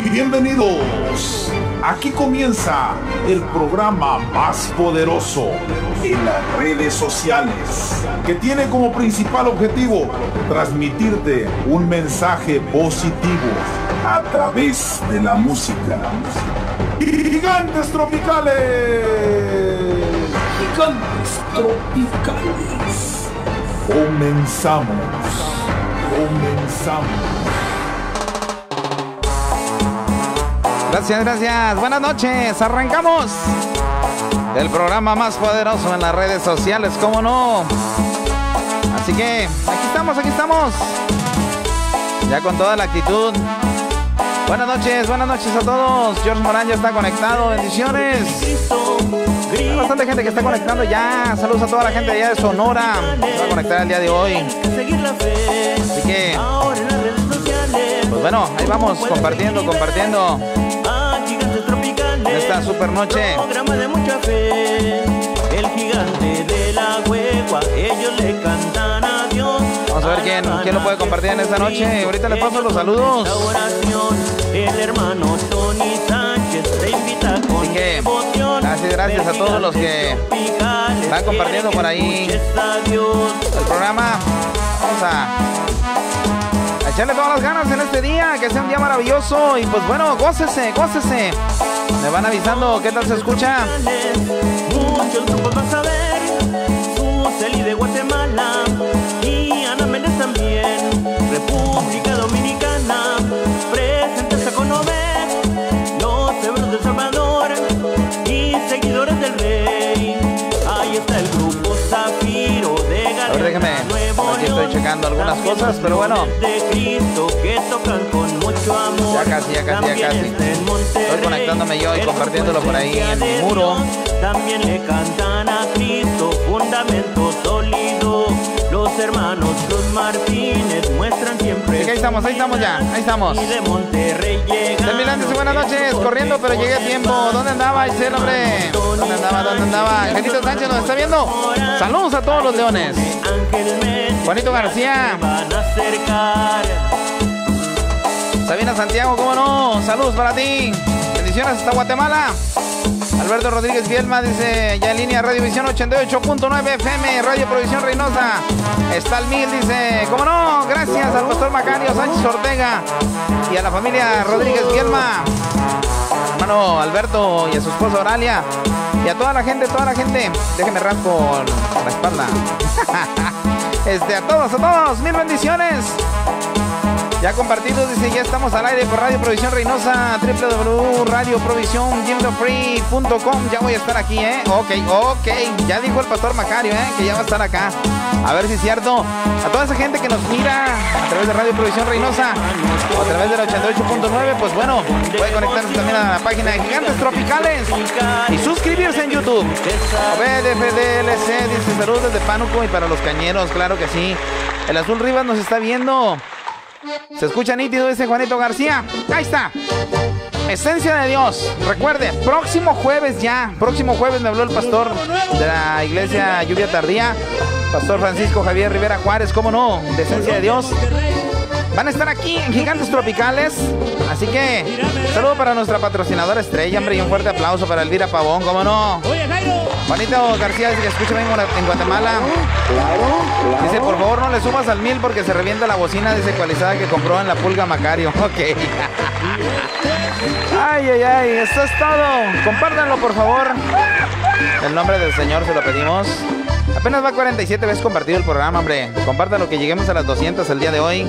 Bienvenidos. Aquí comienza el programa más poderoso en las redes sociales, que tiene como principal objetivo transmitirte un mensaje positivo a través de la música. Gigantes Tropicales. Gigantes Tropicales. Comenzamos. Gracias. Buenas noches. Arrancamos el programa más poderoso en las redes sociales, ¿cómo no? Así que aquí estamos. Ya con toda la actitud. Buenas noches a todos. George Morán ya está conectado. Bendiciones. Hay bastante gente que está conectando ya. Saludos a toda la gente allá de Sonora. Se va a conectar el día de hoy. Así que, pues bueno, ahí vamos compartiendo. Esta super noche. El gigante de la hueva, ellos le cantan a Dios. Vamos a ver quién lo puede compartir en esta noche. Ahorita les paso los saludos. El hermano Tony Sánchez te invita con así que gracias a todos los que están compartiendo por ahí el programa. Vamos a echarle todas las ganas en este día, que sea un día maravilloso. Y pues bueno, gócese. Me van avisando qué tal se escucha. Muchos grupos vas a ver, Suseli de Guatemala y Ana Méndez también, República Dominicana, presentes a Conover, los Severos de Salvador y seguidores del Rey. Ahí está el grupo Zafiro de Galeana, Nuevo aquí estoy checando algunas cosas, pero bueno. De Cristo que tocan con mucho amor. Ya casi. Estoy conectándome yo y compartiéndolo por ahí en mi muro. También le cantan a Cristo, fundamento sólido. Los hermanos Cruz Martínez muestran siempre. Sí, ahí estamos ya. Y de Monterrey llega. Del Milán dice buenas noches, corriendo pero llegué a tiempo. ¿Dónde andaba ese hombre? ¿Dónde andaba? Angelito Sánchez nos está viendo. Saludos a todos los leones. Juanito García. Sabina Santiago, ¿cómo no? Saludos para ti. Bendiciones hasta Guatemala. Alberto Rodríguez Bielma dice, ya en línea Radio Visión 88.9 FM, Radio Provisión Reynosa. Está el 1000, dice, ¿cómo no? Gracias al pastor Macario Sánchez Ortega y a la familia Rodríguez Bielma. Hermano Alberto y a su esposa Oralia. Y a toda la gente. Déjenme rasco la espalda. A todos, mil bendiciones. Ya compartidos, dice, ya estamos al aire por Radio Provisión Reynosa, www.radioprovisiongimdofree.com. Ya voy a estar aquí, Ok. Ya dijo el pastor Macario, que ya va a estar acá. A ver si es cierto. A toda esa gente que nos mira a través de Radio Provisión Reynosa o a través del 88.9, pues bueno, puede conectarse también a la página de Gigantes Tropicales y suscribirse en YouTube. OBDFDLC dice, saludos desde Pánuco y para los cañeros, claro que sí. El Azul Rivas nos está viendo. Se escucha nítido, dice Juanito García. Ahí está. Esencia de Dios. Recuerde, próximo jueves me habló el pastor de la iglesia Lluvia Tardía, Pastor Francisco Javier Rivera Juárez, cómo no, de Esencia de Dios. Van a estar aquí en Gigantes Tropicales. Así que, saludo para nuestra patrocinadora estrella, hombre, y un fuerte aplauso para Elvira Pavón, cómo no. Juanito García dice que escucha bien en Guatemala. Claro. Dice, por favor no le subas al 1000 porque se revienta la bocina desecualizada que compró en la Pulga Macario. Ok. Ay, esto es todo. Compártanlo, por favor. En el nombre del Señor se lo pedimos. Apenas va 47 veces compartido el programa, hombre. Compártanlo, que lleguemos a las 200 el día de hoy.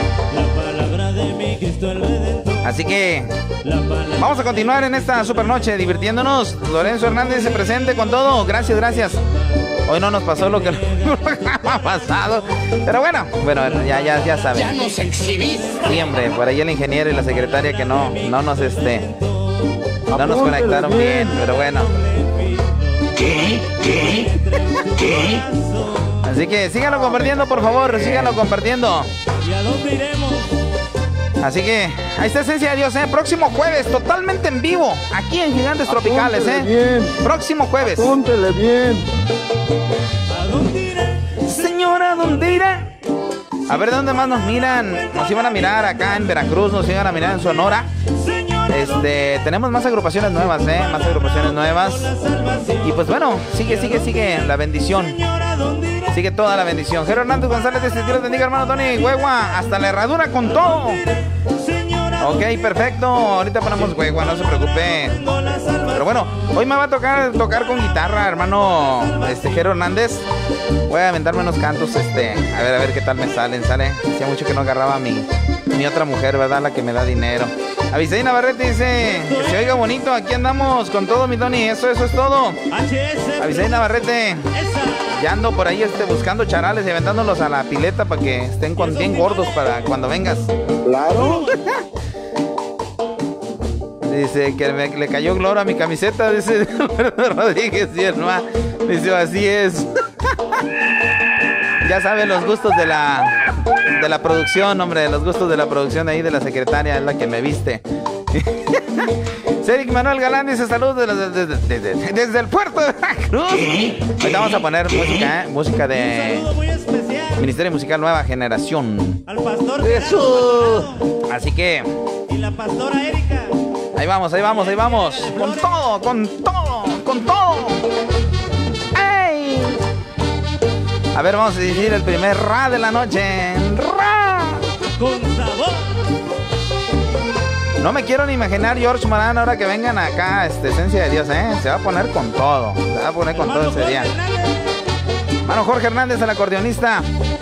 Así que vamos a continuar en esta super noche divirtiéndonos. Lorenzo Hernández se presente con todo. Gracias. Hoy no nos pasó lo que el programa pasado. Pero bueno, ya saben. Ya nos exhibiste. Sí, hombre, por ahí el ingeniero y la secretaria que no nos conectaron bien, pero bueno. ¿Qué? Así que síganlo compartiendo, por favor, síganlo compartiendo. ¿Y a dónde iremos? Así que ahí está Esencia de Dios, próximo jueves, totalmente en vivo, aquí en Gigantes Tropicales, bien. Próximo jueves. Apúntele bien. ¿A dónde iré? Señora, ¿dónde irá? A ver, ¿de dónde más nos miran? Nos iban a mirar acá en Veracruz, nos iban a mirar en Sonora. Tenemos más agrupaciones nuevas, más agrupaciones nuevas. Y pues bueno, sigue la bendición. Sigue toda la bendición. Jero Hernández González dice: Dios bendiga, hermano Tony. Huegua, hasta la herradura con todo. Ok, perfecto. Ahorita ponemos huegua, no se preocupe. Pero bueno, hoy me va a tocar con guitarra, hermano Jero Hernández. Voy a aventarme unos cantos, a ver qué tal me salen. Hacía mucho que no agarraba a mi otra mujer, ¿verdad? La que me da dinero. Abisaí Navarrete dice: que se oiga bonito, aquí andamos con todo, mi Tony. Eso es todo. Abisaí Navarrete. Ya ando por ahí buscando charales y aventándolos a la pileta para que estén bien gordos para cuando vengas. Claro. Dice que le cayó cloro a mi camiseta, dice Rodríguez y el ma. Dice: así es. Ya saben los gustos de la producción, hombre, los gustos de la producción ahí de la secretaria, es la que me viste. Cedric Manuel Galán dice: saludos desde el puerto de Veracruz. Ahorita vamos a poner música de Ministerio Musical Nueva Generación. Al pastor Eso. Así que y la pastora Erika. Ahí vamos. Con todo. ¡Ey! A ver, vamos a decir el primer ra de la noche. ¡Ra! Con sabor. No me quiero ni imaginar George Morán ahora que vengan acá, Esencia de Dios, Se va a poner con todo. Se va a poner con todo ese día. Mano Jorge Hernández, el acordeonista.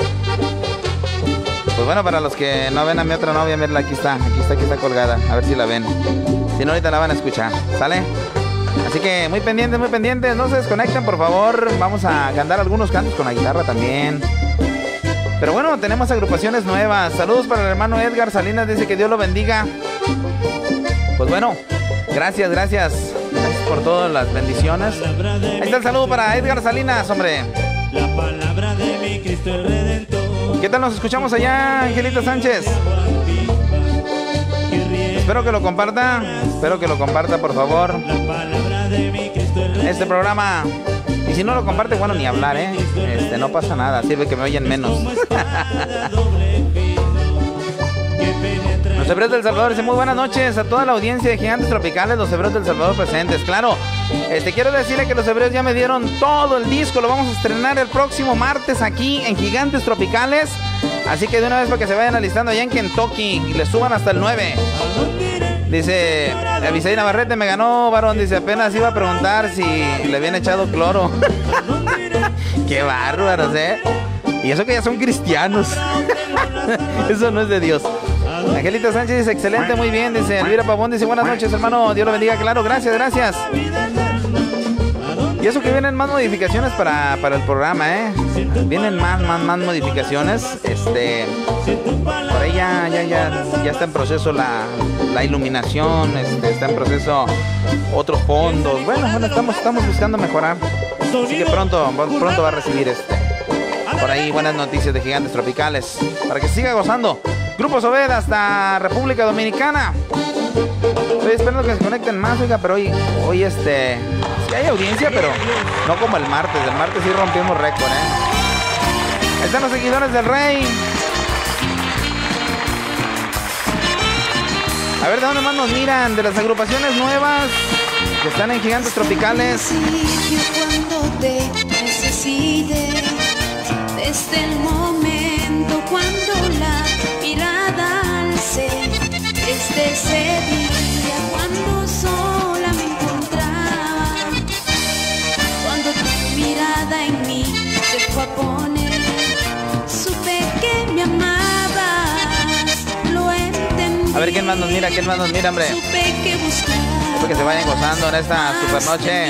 Pues bueno, para los que no ven a mi otra novia, mira, aquí está colgada. A ver si la ven. Si no, ahorita la van a escuchar. ¿Sale? Así que muy pendientes. No se desconecten, por favor. Vamos a cantar algunos cantos con la guitarra también. Pero bueno, tenemos agrupaciones nuevas. Saludos para el hermano Edgar Salinas. Dice que Dios lo bendiga. Pues bueno, gracias por todas las bendiciones. Ahí está el saludo para Edgar Salinas, hombre. La palabra de mi Cristo el Redentor. ¿Qué tal nos escuchamos allá, Angelita Sánchez? Espero que lo comparta, por favor, este programa. Y si no lo comparte, bueno, ni hablar, no pasa nada, sirve que me oyen menos. Los Hebreos del Salvador dice: muy buenas noches a toda la audiencia de Gigantes Tropicales, los Hebreos del Salvador presentes. Claro, quiero decirle que los Hebreos ya me dieron todo el disco, lo vamos a estrenar el próximo martes aquí en Gigantes Tropicales. Así que de una vez para que se vayan alistando allá en Kentucky y le suban hasta el 9. Dice Abisaí Navarrete: me ganó, varón. Dice: apenas iba a preguntar si le habían echado cloro. Qué bárbaros, Y eso que ya son cristianos. Eso no es de Dios. Angelita Sánchez dice: excelente, muy bien. Dice Elvira Pavón, dice: buenas noches, hermano, Dios lo bendiga. Claro, gracias. Y eso que vienen más modificaciones para el programa, Vienen más modificaciones. Por ahí ya está en proceso la iluminación, está en proceso otros fondos. Bueno, estamos buscando mejorar. Así que pronto va a recibir por ahí buenas noticias de Gigantes Tropicales para que siga gozando. Grupo Sobed hasta República Dominicana. Estoy esperando que se conecten más, oiga, pero hoy sí hay audiencia, pero no como el martes. El martes sí rompimos récord, Ahí están los seguidores del Rey. A ver, ¿de dónde más nos miran? De las agrupaciones nuevas que están en Gigantes Tropicales. Cuando te necesite, desde el momento cuando la mirada alce, desde ese día cuando sola me encontraba, cuando tu mirada en mí se fue a poner, supe que me amabas, lo entendí. A ver, ¿quién más nos mira, hombre? Supe que buscaba. Espero que se vayan gozando en esta super noche.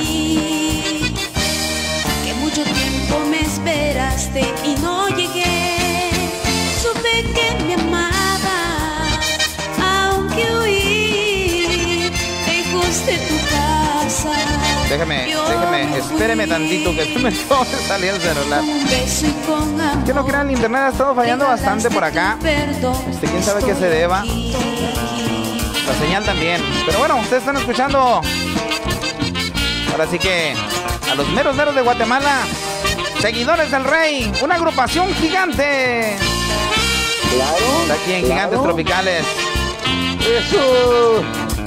Que mucho tiempo me esperaste y no llegué. Supe que me amabas, aunque huí lejos de tu casa. Déjeme, espéreme tantito que me acaba de salir el celular. Que no crean, el internet ha estado fallando bastante por acá. ¿Quién sabe qué se deba? La señal también. Pero bueno, ustedes están escuchando. Ahora sí que a los meros de Guatemala, seguidores del Rey, una agrupación gigante. Está aquí en Gigantes Tropicales. Eso.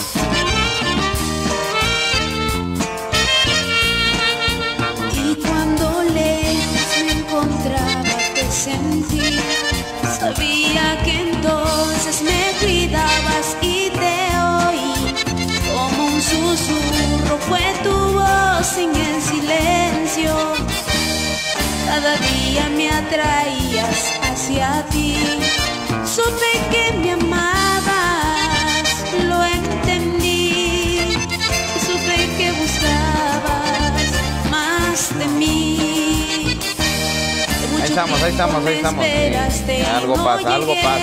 Y cuando lejos me encontraba te sentí, sabía que entonces me cuidabas y te oí. Como un susurro fue tu voz en el silencio. Cada día me atraías hacia ti. Supe que me amabas, lo entendí. Y supe que buscabas más de mí. Ahí estamos. Algo pasa.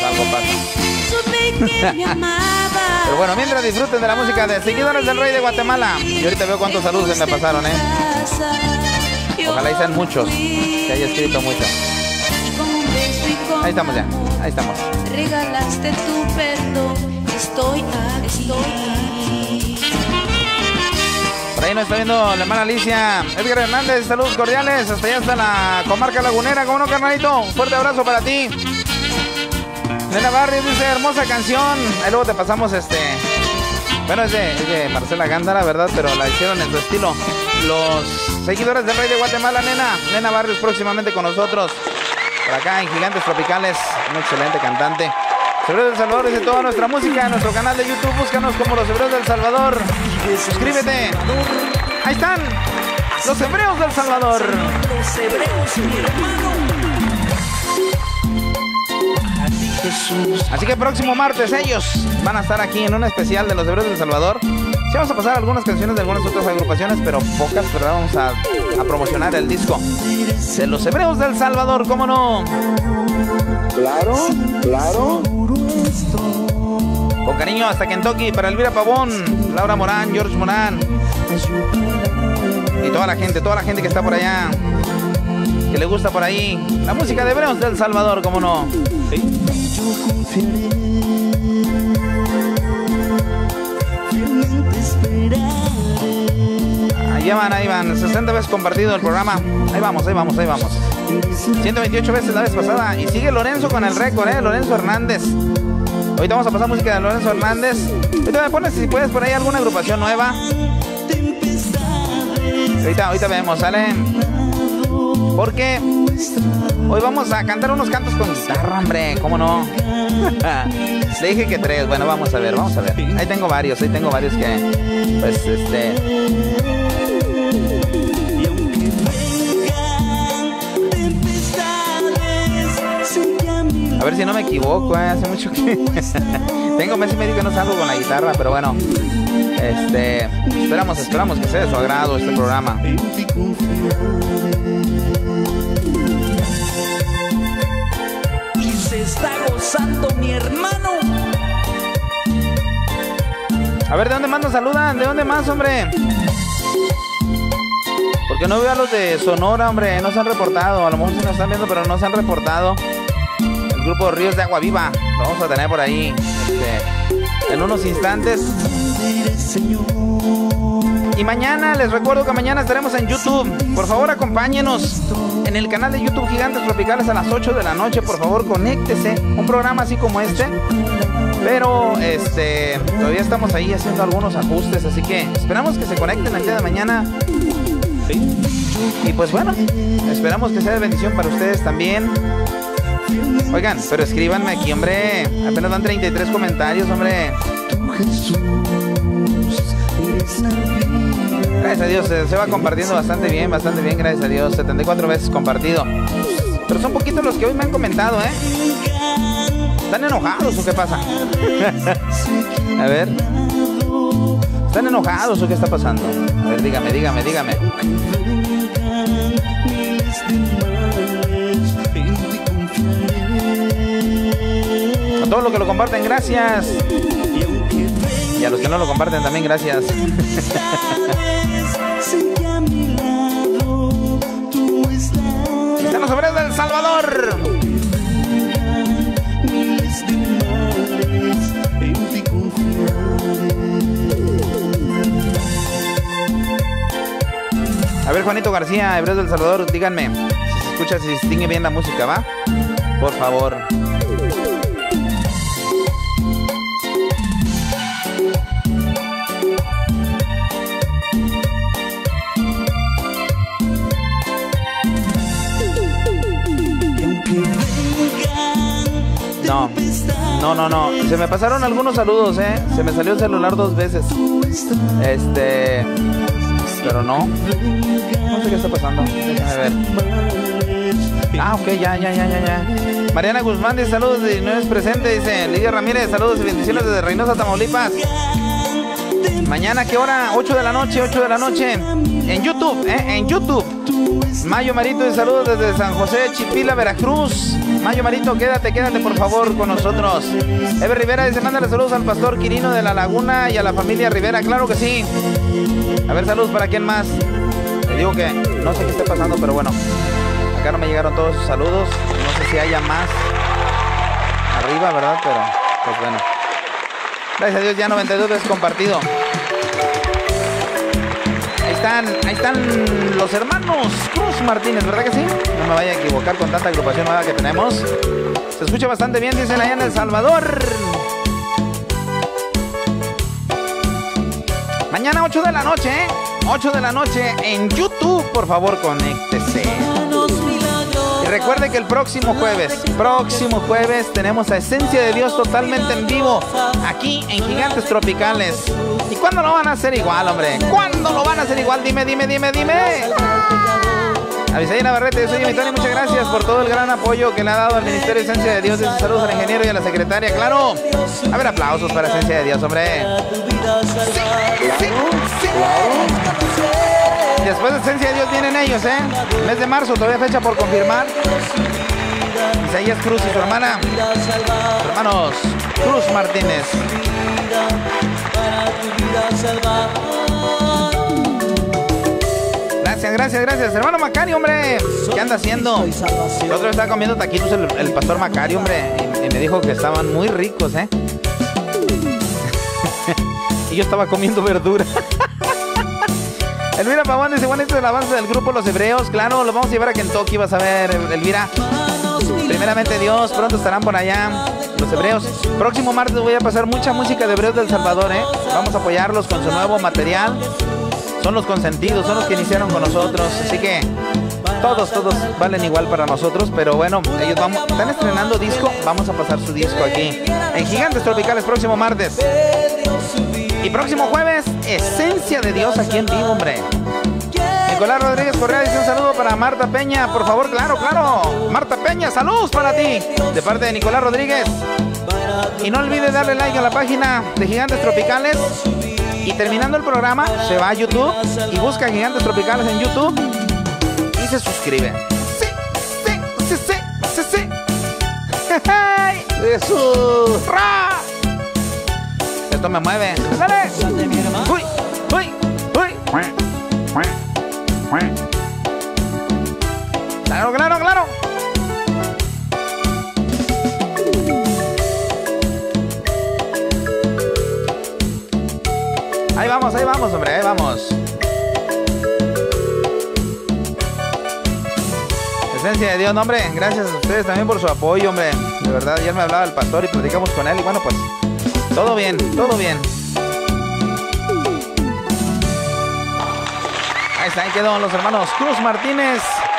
Supe que me amabas. Pero bueno, mientras disfruten de la música de Seguidores del Rey de Guatemala. Y ahorita veo cuántos saludos se me pasaron, Ojalá y sean muchos, que haya escrito mucho. Ahí estamos ya, ahí estamos. Regalaste tu perdón, estoy aquí. Por ahí nos está viendo la hermana Alicia. Edgar Hernández, saludos cordiales. Hasta allá está la comarca lagunera. ¿Cómo no, carnalito? Un fuerte abrazo para ti. Nena Barrios dice, hermosa canción. Ahí luego te pasamos Bueno, es de Marcela Gándara, ¿verdad? Pero la hicieron en su estilo. Los Seguidores del Rey de Guatemala, Nena Barrios, próximamente con nosotros. Por acá en Gigantes Tropicales. Un excelente cantante. Hebreos del Salvador dice toda nuestra música en nuestro canal de YouTube. Búscanos como Los Hebreos del Salvador. Suscríbete. Ahí están. Los Hebreos del Salvador. Los hebreos, mi hermano. Así que próximo martes ellos van a estar aquí en un especial de Los Hebreos del Salvador. Sí, vamos a pasar algunas canciones de algunas otras agrupaciones, pero pocas, ¿verdad? Vamos a promocionar el disco de Los Hebreos del Salvador, ¿cómo no? Claro. Con cariño hasta Kentucky para Elvira Pavón, Laura Morán, George Morán y toda la gente que está por allá, que le gusta por ahí la música de Hebreos del Salvador, ¿cómo no? Ahí van, 60 veces compartido el programa. Ahí vamos. 128 veces la vez pasada. Y sigue Lorenzo con el récord, Lorenzo Hernández. Ahorita vamos a pasar música de Lorenzo Hernández. Ahorita me pones si puedes por ahí alguna agrupación nueva. Ahorita vemos, ¿sale? Porque hoy vamos a cantar unos cantos con guitarra, hombre, ¿cómo no? Le dije que 3, bueno, vamos a ver. Ahí tengo varios que, pues, a ver si no me equivoco, hace mucho que... Tengo mes y medio que no salgo con la guitarra, pero bueno, esperamos que sea de su agrado este programa. Y se está gozando, mi hermano. A ver, ¿de dónde más nos saludan? ¿De dónde más, hombre? Porque no veo a los de Sonora, hombre, no se han reportado. A lo mejor sí nos están viendo, pero no se han reportado. El grupo Ríos de Agua Viva, lo vamos a tener por ahí en unos instantes. Y mañana, les recuerdo que mañana estaremos en YouTube. Por favor, acompáñenos en el canal de YouTube Gigantes Tropicales a las 8 de la noche. Por favor, conéctese. Un programa así como este. Pero todavía estamos ahí haciendo algunos ajustes, así que esperamos que se conecten el día de mañana. Y pues bueno, esperamos que sea de bendición para ustedes también. Oigan, pero escríbanme aquí, hombre. Apenas van 33 comentarios, hombre. Gracias a Dios, se va compartiendo bastante bien, gracias a Dios. 74 veces compartido. Pero son poquitos los que hoy me han comentado, ¿Están enojados o qué pasa? A ver. ¿Están enojados o qué está pasando? A ver, dígame. A todos los que lo comparten, gracias. Y a los que no lo comparten también, gracias. Están los Hebreos del Salvador. A ver, Juanito García, Hebreos del Salvador, díganme si se escucha, si se distingue bien la música, ¿va? Por favor. No. Se me pasaron algunos saludos, Se me salió el celular 2 veces. Pero no. No sé qué está pasando. Déjame ver. Ah, ok, ya. Mariana Guzmán dice saludos y no es presente. Dice Lidia Ramírez, saludos y bendiciones desde Reynosa, Tamaulipas. Mañana, ¿qué hora? 8 de la noche. En YouTube, en YouTube. Mayo Marito, y saludos desde San José, Chipila, Veracruz. Mayo Marito, quédate por favor con nosotros. Eve Rivera dice, mándale saludos al pastor Quirino de La Laguna y a la familia Rivera. Claro que sí. A ver, saludos para quién más. Te digo que no sé qué está pasando, pero bueno. Acá no me llegaron todos sus saludos. No sé si haya más arriba, ¿verdad? Pero, pues bueno. Gracias a Dios, ya 92 veces compartido. Ahí están los hermanos Cruz Martínez, ¿verdad que sí? No me vaya a equivocar con tanta agrupación nueva que tenemos. Se escucha bastante bien, dicen allá en El Salvador. Mañana 8 de la noche, 8 de la noche en YouTube. Por favor, conéctese. Y recuerde que el próximo jueves tenemos a Esencia de Dios totalmente en vivo aquí en Gigantes Tropicales. ¿Y cuándo lo van a hacer igual, hombre? ¿Cuándo lo van a hacer igual? Dime. Abisaí Navarrete, soy mi Tony, muchas gracias por todo el gran apoyo que le ha dado al Ministerio de Esencia de Dios. Saludos al ingeniero y a la secretaria, claro. A ver, aplausos para Esencia de Dios, hombre. Sí. Después de Esencia de Dios vienen ellos, Mes de marzo, todavía fecha por confirmar. Isaías Cruz y su hermana. Hermanos Cruz Martínez. Gracias. Hermano Macario, hombre. ¿Qué anda haciendo? El otro estaba comiendo taquitos el pastor Macario, hombre. Y me dijo que estaban muy ricos, Y yo estaba comiendo verdura. Elvira Pavón dice, bueno, este es el avance del grupo Los Hebreos. Claro, lo vamos a llevar a Kentucky, vas a ver, Elvira. Primeramente Dios, pronto estarán por allá Los Hebreos. Próximo martes voy a pasar mucha música de Hebreos del Salvador, Vamos a apoyarlos con su nuevo material. Son los consentidos, son los que iniciaron con nosotros. Así que todos valen igual para nosotros. Pero bueno, ellos están estrenando disco. Vamos a pasar su disco aquí en Gigantes Tropicales próximo martes. Y próximo jueves, Esencia de Dios aquí en vivo, hombre. Nicolás Rodríguez Correa dice un saludo para Marta Peña. Por favor, claro. Marta Peña, saludos para ti. De parte de Nicolás Rodríguez. Y no olvide darle like a la página de Gigantes Tropicales. Y terminando el programa, se va a YouTube y busca Gigantes Tropicales en YouTube y se suscribe. Sí. ¡Jesús! ¡Ra! Esto me mueve. ¡Dale! ¡Uy! ¡Claro! Ahí vamos, hombre, ahí vamos. Esencia de Dios, hombre, gracias a ustedes también por su apoyo, hombre. De verdad, ayer me hablaba el pastor y platicamos con él y bueno, pues, todo bien. Ahí quedó los hermanos Cruz Martínez.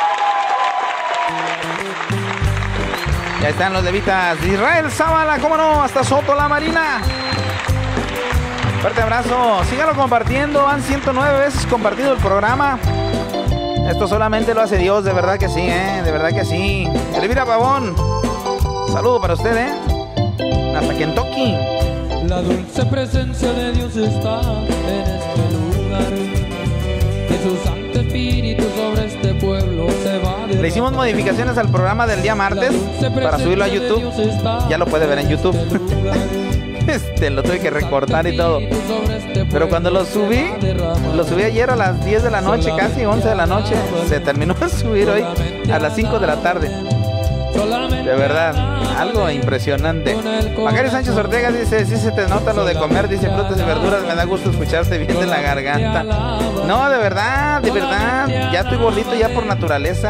Ya están los levitas de Israel Zavala, cómo no, hasta Soto la Marina. Fuerte abrazo, síganlo compartiendo, han 109 veces compartido el programa. Esto solamente lo hace Dios, de verdad que sí, de verdad que sí. Elvira Pavón, saludo para usted, hasta Kentucky. La dulce presencia de Dios está en este lugar. Que su Santo Espíritu sobre este pueblo se va a derramar. Le hicimos modificaciones al programa del día martes para subirlo a YouTube. Ya lo puede ver en YouTube. Lo tuve que recortar y todo. Pero cuando lo subí ayer a las 10 de la noche, casi 11 de la noche. Se terminó de subir hoy a las 5 de la tarde. De verdad, algo impresionante. Macario Sánchez Ortega dice, sí se te nota lo de comer, dice frutas y verduras, me da gusto escucharte bien de la garganta. No, de verdad, ya estoy gordito ya por naturaleza.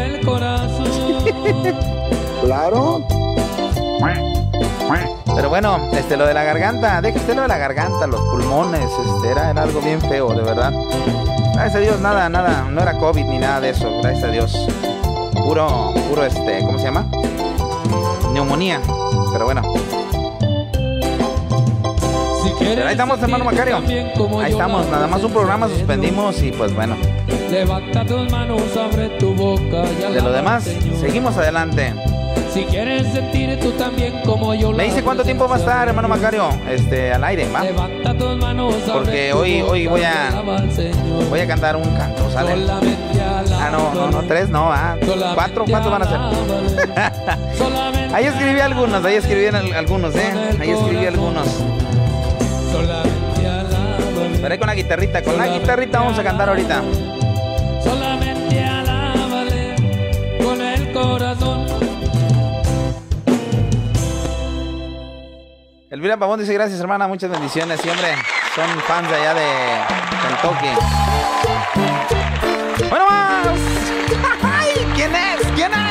Claro. Pero bueno, lo de la garganta, déjese lo de la garganta, los pulmones, era algo bien feo, de verdad. Gracias a Dios, nada, no era COVID ni nada de eso, gracias a Dios. Puro, ¿cómo se llama? neumonía. Pero bueno. Pero ahí estamos, hermano Macario. Ahí estamos, nada más un programa suspendimos y pues bueno. Levanta tus manos, abre tu boca. De lo demás, seguimos adelante. Si quieres sentir tú también como yo. Me dice cuánto tiempo va a estar, hermano Macario, al aire, ¿va? Levanta tus manos, porque hoy voy a cantar un canto, ¿sale? No, 3 no, 4 van a ser. Ahí escribí algunos, Ahí escribí algunos. Pero ahí con la guitarrita vamos a cantar ahorita. Solamente alábale con el corazón. Elvira Pavón dice gracias, hermana, muchas bendiciones. Siempre son fans de allá de Kentucky. Bueno, más. ¿Quién es?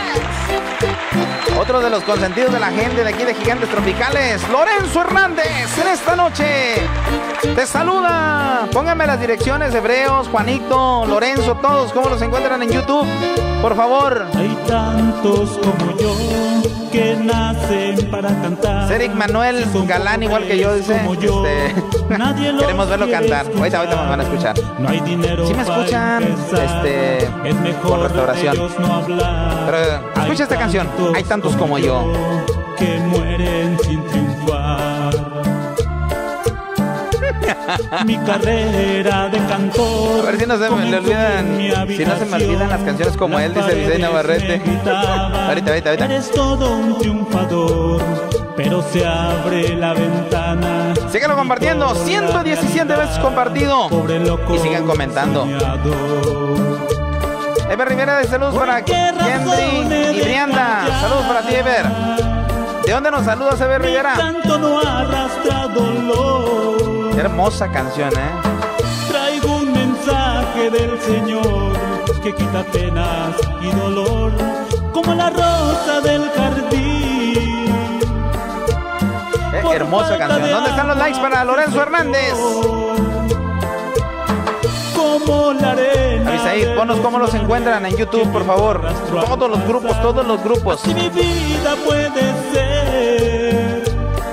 Otro de los consentidos de la gente de aquí de Gigantes Tropicales, Lorenzo Hernández, en esta noche te saluda. Pónganme las direcciones, Hebreos, Juanito, Lorenzo, todos, cómo los encuentran en YouTube, por favor. Hay tantos como yo que nacen para cantar. Ceric Manuel Galán, igual que yo, dice. Queremos verlo cantar. Ahorita nos van a escuchar. No hay dinero. Si me escuchan, es mejor con restauración. No hablar. Pero escucha esta canción. Hay tantos como yo que mueren sin triunfar. Mi carrera de cantor. A ver si no se me olvidan las canciones como él, dice Vicente Navarrete. Ahorita. Eres todo un triunfador, pero se abre la ventana. Síganlo compartiendo, 117 veces compartido. Y sigan comentando. Ever Rivera, de saludos para Kendry y Brianda. Saludos para ti, Ever. ¿De dónde nos saludas, Ever Rivera? Tanto no arrastra dolor. Qué hermosa canción, Traigo un mensaje del Señor que quita penas y dolor, como la rosa del jardín. Hermosa canción. ¿Dónde están los likes para Lorenzo Hernández? Como la arena. Avisaí, ponos cómo los encuentran en YouTube, por favor. Todos los grupos. Si mi vida puede ser,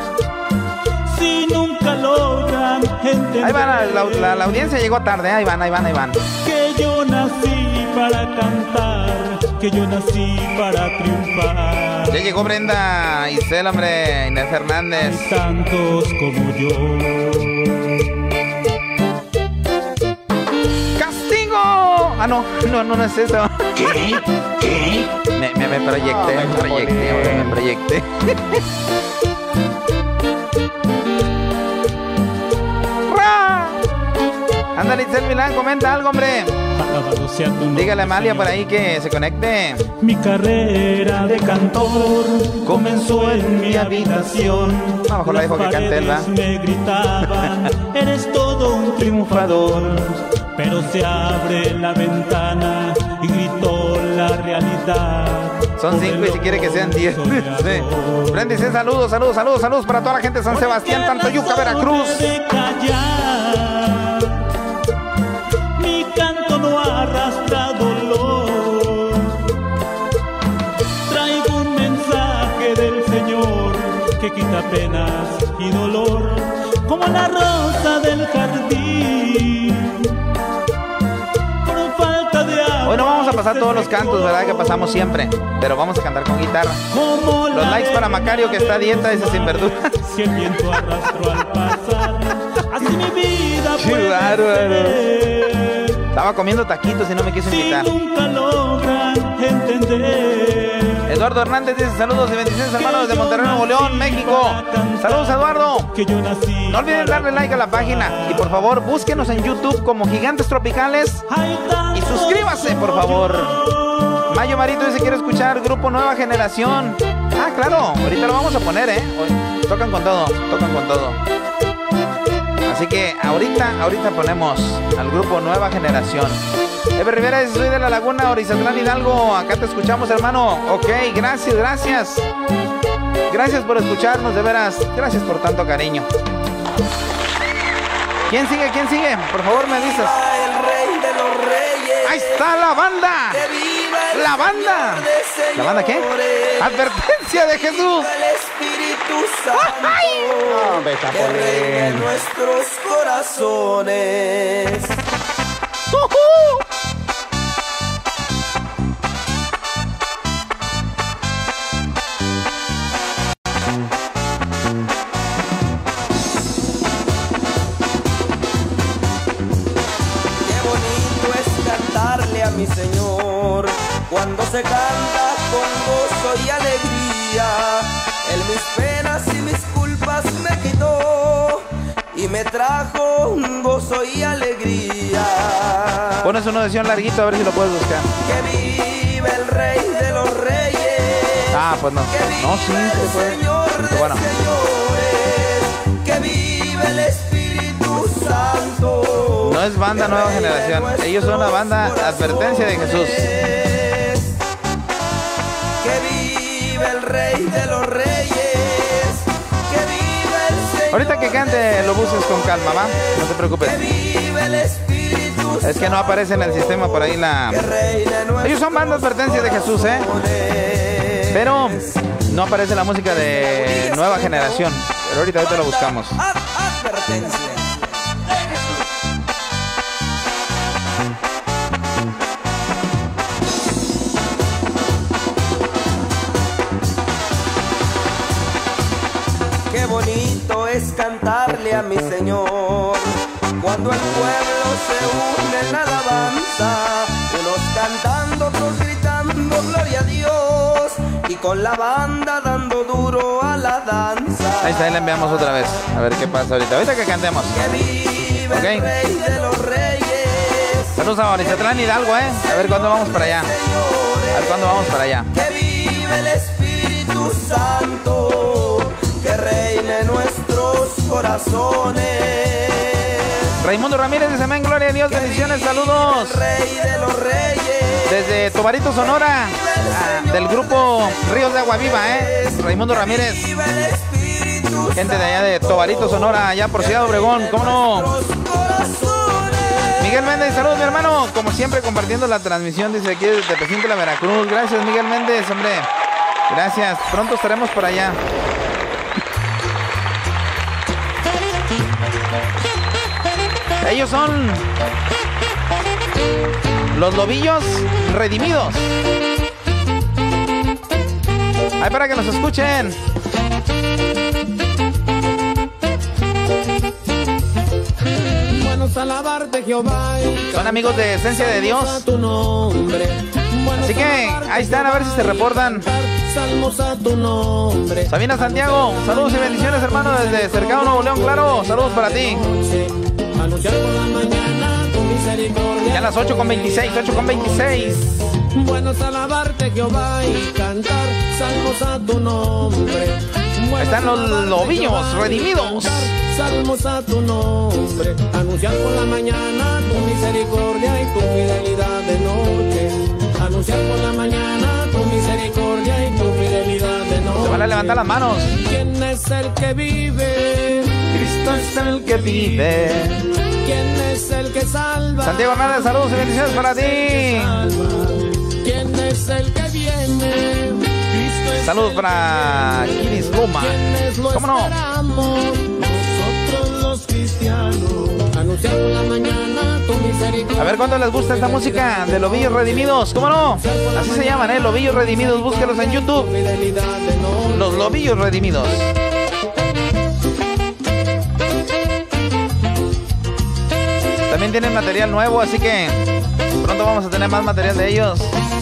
si nunca logran entender. Ahí van, la audiencia llegó tarde, ahí van. Que yo nací para cantar, que yo nací para triunfar. Ya llegó Brenda Isel, hombre, Inés Fernández. Hay tantos como yo. No es eso. ¿Qué? Me proyecté. Ándale, Itzel Milán, comenta algo, hombre. Dígale a Amalia por ahí que se conecte. Mi carrera de cantor comenzó en mi habitación. A lo mejor la dejo que cante él, ¿va? Me gritaban, eres todo un triunfador. Pero se abre la ventana y gritó la realidad. Son 5 y si quiere que sean 10. Sí. Brenda dice saludos para toda la gente de San Sebastián, Tantoyuca, Veracruz. Mi canto no arrastra dolor. Traigo un mensaje del Señor que quita penas y dolor, como la rosa del jardín. Hoy no vamos a pasar todos los cantos, ¿verdad? Que pasamos siempre, pero vamos a cantar con guitarra. Los likes para Macario, que está a dieta, dice sin verduras. Si el viento arrastró al pasar, así mi vida ¡qué bárbaro! Estaba comiendo taquitos y no me quiso invitar. Si nunca logran entender. Eduardo Hernández dice saludos y bendiciones, hermanos de Monterrey, Nuevo León, México. Saludos, Eduardo. No olviden darle like a la página y por favor búsquenos en YouTube como Gigantes Tropicales y suscríbase, por favor. Mayo Marito dice quiero escuchar Grupo Nueva Generación. Ah, claro, ahorita lo vamos a poner, tocan con todo. Así que ahorita ponemos al Grupo Nueva Generación. Ever Rivera dice soy de La Laguna, Orizatlán, Hidalgo. Acá te escuchamos, hermano. Ok, gracias. Gracias por escucharnos, de veras. Gracias por tanto cariño. ¿Quién sigue? Por favor, me dices. El rey de los reyes. Ahí está la banda. ¡Que viva La banda. ¿La banda qué? Advertencia de Jesús. El Espíritu Santo No, hombre, está que por reine en bien. nuestros corazones. Qué bonito es cantarle a mi Señor cuando se canta con gozo y alegría. Él mis penas y mis culpas me quitó y me trajo un gozo y alegría. Pones una edición larguito a ver si lo puedes buscar. Que vive el Rey de los Reyes. Ah, pues no. Que vive No, sí, el sí fue. Señor de Bueno. señores. Que vive el Espíritu Santo. No es banda Nueva Generación. Ellos son la banda Advertencia de Jesús. Que vive el Rey de los Reyes. Que vive el Señor. Ahorita que cante lo busques con calma, ¿va? No te preocupes. Que vive el Espíritu Es que no aparece en el sistema por ahí la... que reina en Ellos son banda Advertencia de Jesús, ¿eh? Pero no aparece la música de Nueva Generación. Pero ahorita lo buscamos. Advertencia. Qué bonito es cantarle a mi Señor cuando el pueblo se une en la alabanza, unos cantando, otros gritando gloria a Dios y con la banda dando duro a la danza. Ahí está, ahí la enviamos otra vez. A ver qué pasa ahorita. Ahorita que cantemos. Que vive Ok. el Rey de los Reyes. Saludos a Maurizatlán Hidalgo, ¿eh? A ver cuándo vamos para allá. A ver cuándo vamos para allá. Que vive el Espíritu Santo, que reine en nuestros corazones. Raimundo Ramírez dice, amén, gloria a Dios, bendiciones, saludos. Rey de los Reyes. Desde Tobarito, Sonora, del grupo Ríos de Agua Viva, ¿eh? Raimundo Ramírez, Vive el Espíritu gente de allá de Tobarito, Sonora, allá por Ciudad Obregón, ¿cómo no? Santo, corazones. Miguel Méndez, saludos, mi hermano, como siempre compartiendo la transmisión, dice aquí desde Tepecintla, Veracruz. Gracias, Miguel Méndez, hombre. Gracias, pronto estaremos por allá. Ellos son los Lobillos Redimidos. Ahí para que nos escuchen. Buenos alabarte, Jehová. Son amigos de Esencia de Dios. Tu nombre. Así que ahí están, a ver si se reportan. Salmos a tu nombre. Sabina Santiago, saludos y bendiciones, hermano, desde Cercado, Nuevo León, claro. Saludos para ti. Anunciar por la mañana tu misericordia. Ya a las 8:26, 8:26. Buenos alabarte, Jehová, y cantar salmos a tu nombre. Ahí están los Lobillos Redimidos. Salmos a tu nombre. Anunciar por la mañana tu misericordia y tu fidelidad de noche. Anunciar por la mañana tu misericordia y tu fidelidad de noche. Se van a levantar las manos. ¿Quién es el que vive? Cristo es el que vive. ¿Quién es el que salva? Santiago Hernández, saludos y bendiciones para ti. ¿Quién es el que viene? Cristo es Saludos para Kiris Loma. quienes lo ¿Cómo no? esperamos, nosotros los cristianos. Anunciar por la mañana tu misericordia. A ver cuánto les gusta esta música de Lobillos Redimidos. ¿Cómo no? Así se llaman, Lobillos Redimidos. Búsquenlos en YouTube. Fidelidad de noche. Los Lobillos Redimidos. También tienen material nuevo, así que pronto vamos a tener más material de ellos.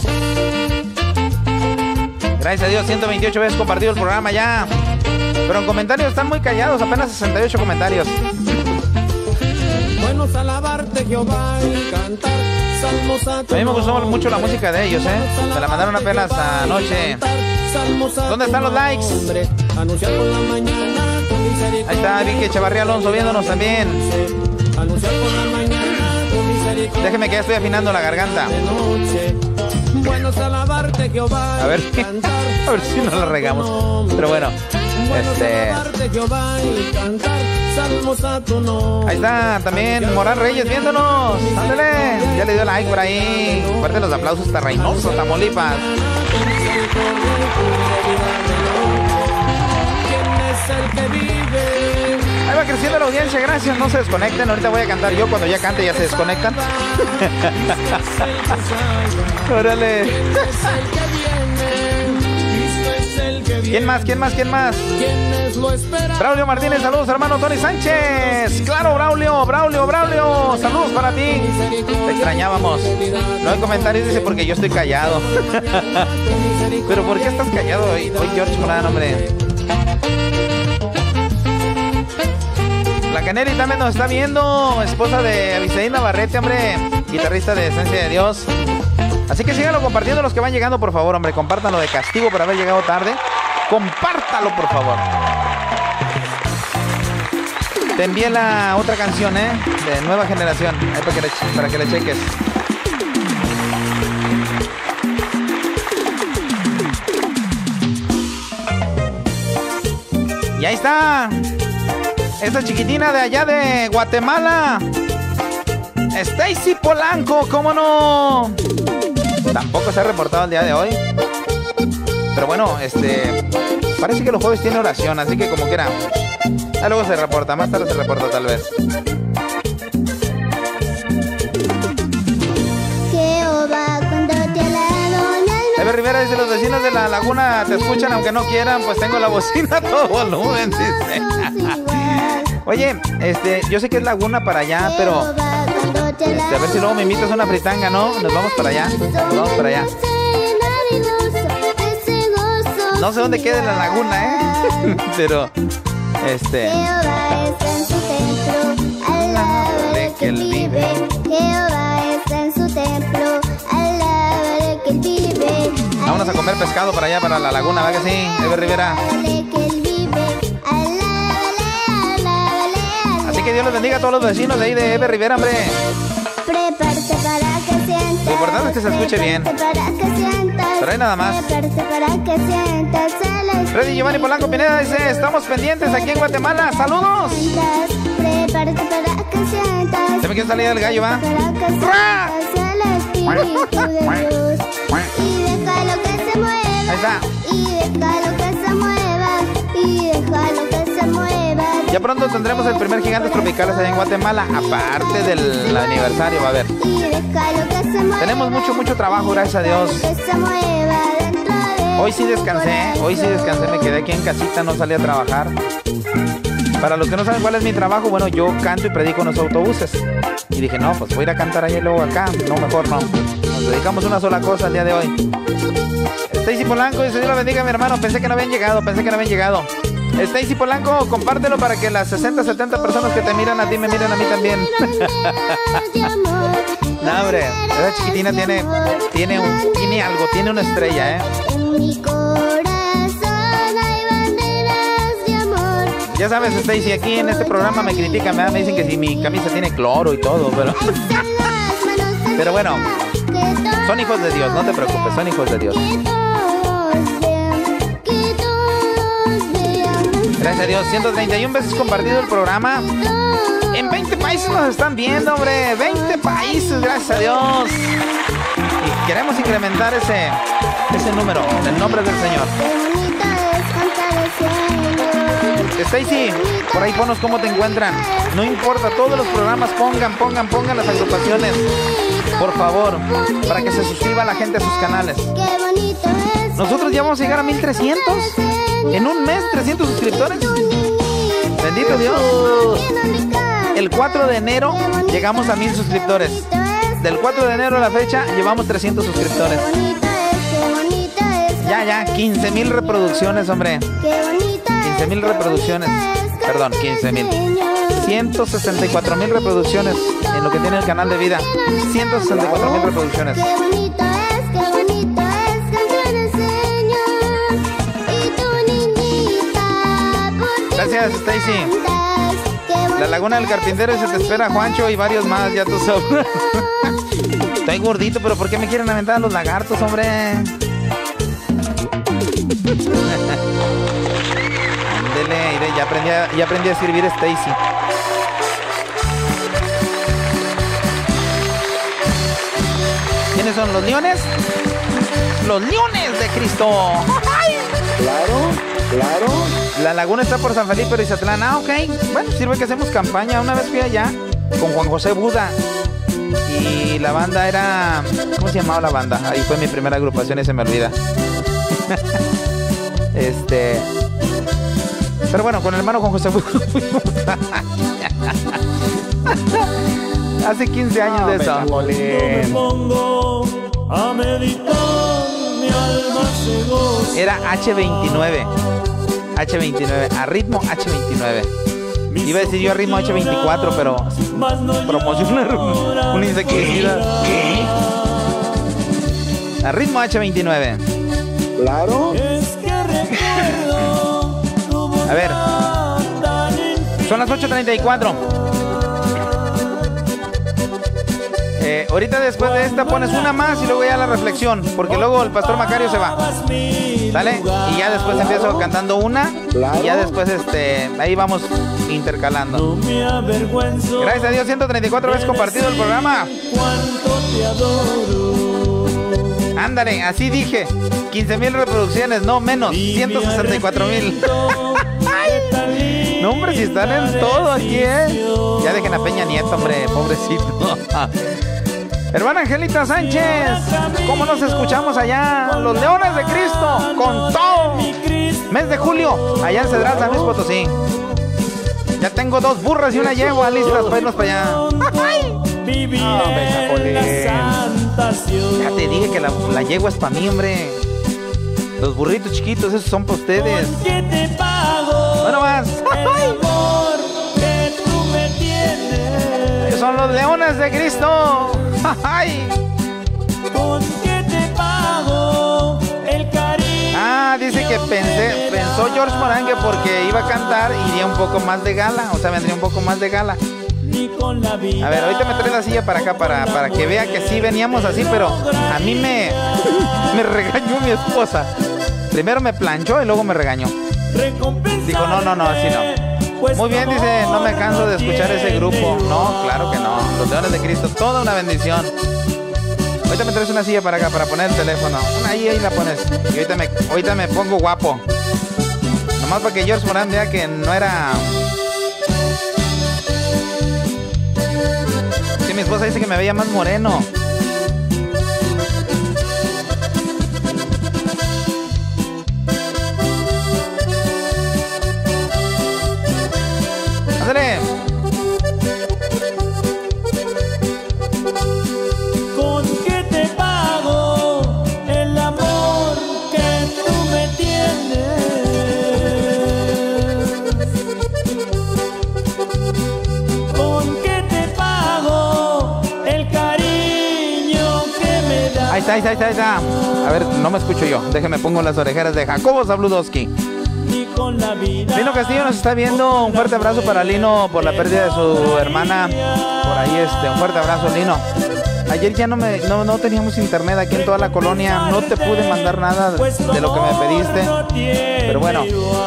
Gracias a Dios, 128 veces compartido el programa ya. Pero en comentarios están muy callados, apenas 68 comentarios. Buenos alabarte, Jehová, y cantar salmos a tu A mí me gustó nombre. mucho la música de ellos, ¿eh? Me la mandaron apenas anoche. ¿Dónde están los likes? Anunciar por la mañana tu misericordia. Ahí está Vicky Echevarría Alonso viéndonos también. Anunciar por la mañana tu misericordia. Déjeme que ya estoy afinando la garganta. De noche. Buenos alabarte, Jehová. A ver, y cantar a ver si no la regamos. Pero bueno, Ahí está también Morán Reyes viéndonos. Ándale, ya le dio like por ahí. Fuerte los aplausos hasta Reynosa, Tamaulipas. Ahí va creciendo la audiencia, gracias, no se desconecten. Ahorita voy a cantar yo, cuando ya cante ya se desconectan. Órale. ¿Quién más? Braulio Martínez, saludos hermano Tony Sánchez. Claro, Braulio, saludos para ti. Te extrañábamos. No hay comentarios, dice, porque yo estoy callado. Pero ¿por qué estás callado hoy, George Morán, hombre? La Caneri también nos está viendo, esposa de Abisaín Navarrete, hombre, guitarrista de Esencia de Dios. Así que síganlo compartiendo los que van llegando, por favor, hombre. Compártanlo de castigo por haber llegado tarde. Compártalo, por favor. Te envié la otra canción, de Nueva Generación. Ahí para que le cheques. Y ahí está. Esta chiquitina de allá de Guatemala. Stacy Polanco, ¿cómo no? Tampoco se ha reportado el día de hoy. Pero bueno, parece que los jueves tiene oración, así que como quiera. Ah, luego se reporta, más tarde se reporta tal vez. Ever Rivera dice, los vecinos de la laguna te escuchan aunque no quieran, pues tengo la bocina a todo volumen, dice. Oye, yo sé que es laguna para allá, pero a ver si luego me invitas a una fritanga, ¿no? Nos vamos para allá. No sé dónde queda la laguna, pero de que él vive. Vámonos a comer pescado para allá, para la laguna, ¿va que sí, Ever Rivera? Así que Dios los bendiga a todos los vecinos de ahí de Ever Rivera, hombre. Lo importante es que se escuche bien. Pero ahí nada más. Freddy Giovanni Polanco Pineda dice, estamos pendientes aquí en Guatemala. ¡Saludos! Se me quiere salir el gallo, ¿va? Ahí está. Ya pronto tendremos el primer Gigantes Tropicales allá en Guatemala. Aparte del aniversario, va a haber. Tenemos mucho trabajo, gracias a Dios. Hoy sí descansé, me quedé aquí en casita, no salí a trabajar. Para los que no saben cuál es mi trabajo, bueno, yo canto y predico en los autobuses. Y dije, no, pues voy a ir a cantar ahí y luego acá. No, mejor no. Nos dedicamos a una sola cosa el día de hoy. Stacy Polanco dice, Dios la bendiga, mi hermano. Pensé que no habían llegado. Stacy Polanco, compártelo para que las 60-70 personas que te miran a ti me miren a mí también. No, hombre, esa chiquitina tiene algo, tiene una estrella, En mi corazón hay banderas de amor. Ya sabes, Stacy, aquí en este programa me critican, me dicen que si mi camisa tiene cloro y todo, pero bueno, son hijos de Dios, no te preocupes, son hijos de Dios. Gracias a Dios, 131 veces compartido el programa. En 20 países nos están viendo, hombre. 20 países, gracias a Dios. Y queremos incrementar ese número, en el nombre del Señor. Stacy, por ahí ponos cómo te encuentran. No importa, todos los programas pongan las agrupaciones. Por favor, para que se suscriba la gente a sus canales. Nosotros ya vamos a llegar a 1300. En un mes, 300 suscriptores. Bendito Dios. El 4 de enero llegamos a 1000 suscriptores. Del 4 de enero a la fecha llevamos 300 suscriptores. Ya, 15,000 reproducciones, hombre. 15,000 reproducciones. Perdón, 15,000. 164,000 reproducciones en lo que tiene el canal de vida. 164,000 reproducciones. Gracias, Stacy. La Laguna del Carpintero se te espera, Juancho, y varios más, ya tú sabes. Estoy gordito, pero ¿por qué me quieren aventar a los lagartos, hombre? aprendí a escribir Stacy. ¿Quiénes son los leones? Los leones de Cristo. Claro. La laguna está por San Felipe y Zatlán. Ah, ok. Bueno, sirve que hacemos campaña. Una vez fui allá con Juan José Buda. Y la banda era... ¿Cómo se llamaba la banda? Ahí fue mi primera agrupación y se me olvida. Pero bueno, con el hermano Juan José Buda fuimos. Hace 15 años de eso. Me pongo a meditar, mi alma se goza. Era H29. H29, a ritmo H29. Iba a decir yo a ritmo H24, pero promociona un insecticida. A ritmo H29. Claro. A ver, son las 8:34. Ahorita después de esta pones una más y luego ya la reflexión, porque luego el pastor Macario se va. ¿Sale? Y ya después empiezo cantando una y ya después ahí vamos intercalando. Gracias a Dios, 134 veces compartido el programa. Ándale, así dije. 15,000 reproducciones, no menos, 164,000. No, hombre, si están en todo aquí, Ya dejen a Peña Nieto, hombre, pobrecito. Hermana Angelita Sánchez, ¿cómo nos escuchamos allá? Los Leones de Cristo, con todo. Mes de julio, allá en Cedral, San Luis Potosí. Ya tengo 2 burras y una yegua listas para irnos para allá. Ya te dije que la yegua es para mí, hombre. Los burritos chiquitos, esos son para ustedes. Bueno, más. Son los Leones de Cristo. ¿Con qué te pago el cariño? Dice que pensó George Morán que porque iba a cantar iría un poco más de gala. O sea, vendría un poco más de gala. A ver, ahorita me trae la silla para acá para que vea que sí veníamos así, pero a mí me regañó mi esposa. Primero me planchó y luego me regañó. Dijo, no, así no. Muy bien, dice, no me canso de escuchar ese grupo. No, claro que no. Los Leones de Cristo, toda una bendición. Ahorita me traes una silla para acá para poner el teléfono. Ahí la pones. Y ahorita me pongo guapo. Nomás para que George Morán vea que no era... Sí, mi esposa dice que me veía más moreno. ¡Ándale! ¿Con qué te pago el amor que tú me tienes? ¿Con qué te pago el cariño que me das? Ahí está. A ver, no me escucho yo. Déjeme pongo las orejeras de Jacobo Zabludowski. Lino Castillo nos está viendo. Un fuerte abrazo para Lino por la pérdida de su hermana. Por ahí un fuerte abrazo, Lino. Ayer ya no teníamos internet aquí en toda la colonia. No te pude mandar nada de lo que me pediste. Pero bueno.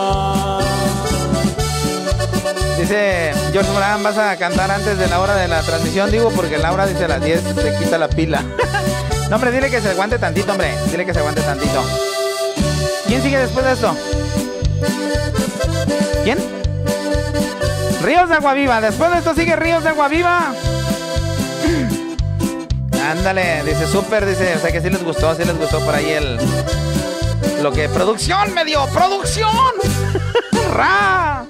Dice George Morán, ¿vas a cantar antes de la hora de la transmisión? Digo, porque la hora dice a las 10 se quita la pila. No, hombre, dile que se aguante tantito, hombre. Dile que se aguante tantito. ¿Quién sigue después de esto? ¿Quién? Ríos de Aguaviva. Después de esto sigue Ríos de Aguaviva. Ándale, dice súper, dice, o sea que sí les gustó por ahí lo que producción me dio, producción. ¡Ra!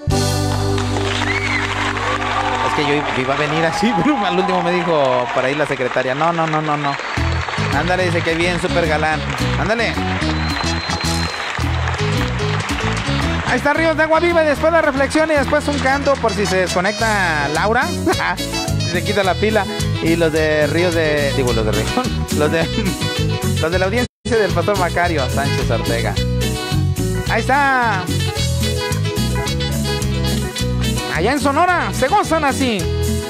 Es que yo iba a venir así, pero al último me dijo por ahí la secretaria, no. Ándale, dice que bien, súper galán. Ándale. Ahí está Ríos de Aguaviva y después la reflexión y después un canto por si se desconecta Laura. Se quita la pila. Y los de Ríos de... Digo, los de Ríos. Los de la audiencia del pastor Macario Sánchez Ortega. Ahí está. Allá en Sonora se gozan así.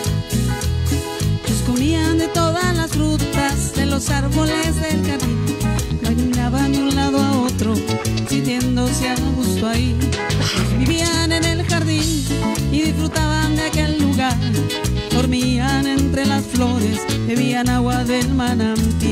Pues comían de todas las frutas de los árboles del jardín. No miraban de un lado a otro, sintiéndose a gusto ahí. Vivían en el jardín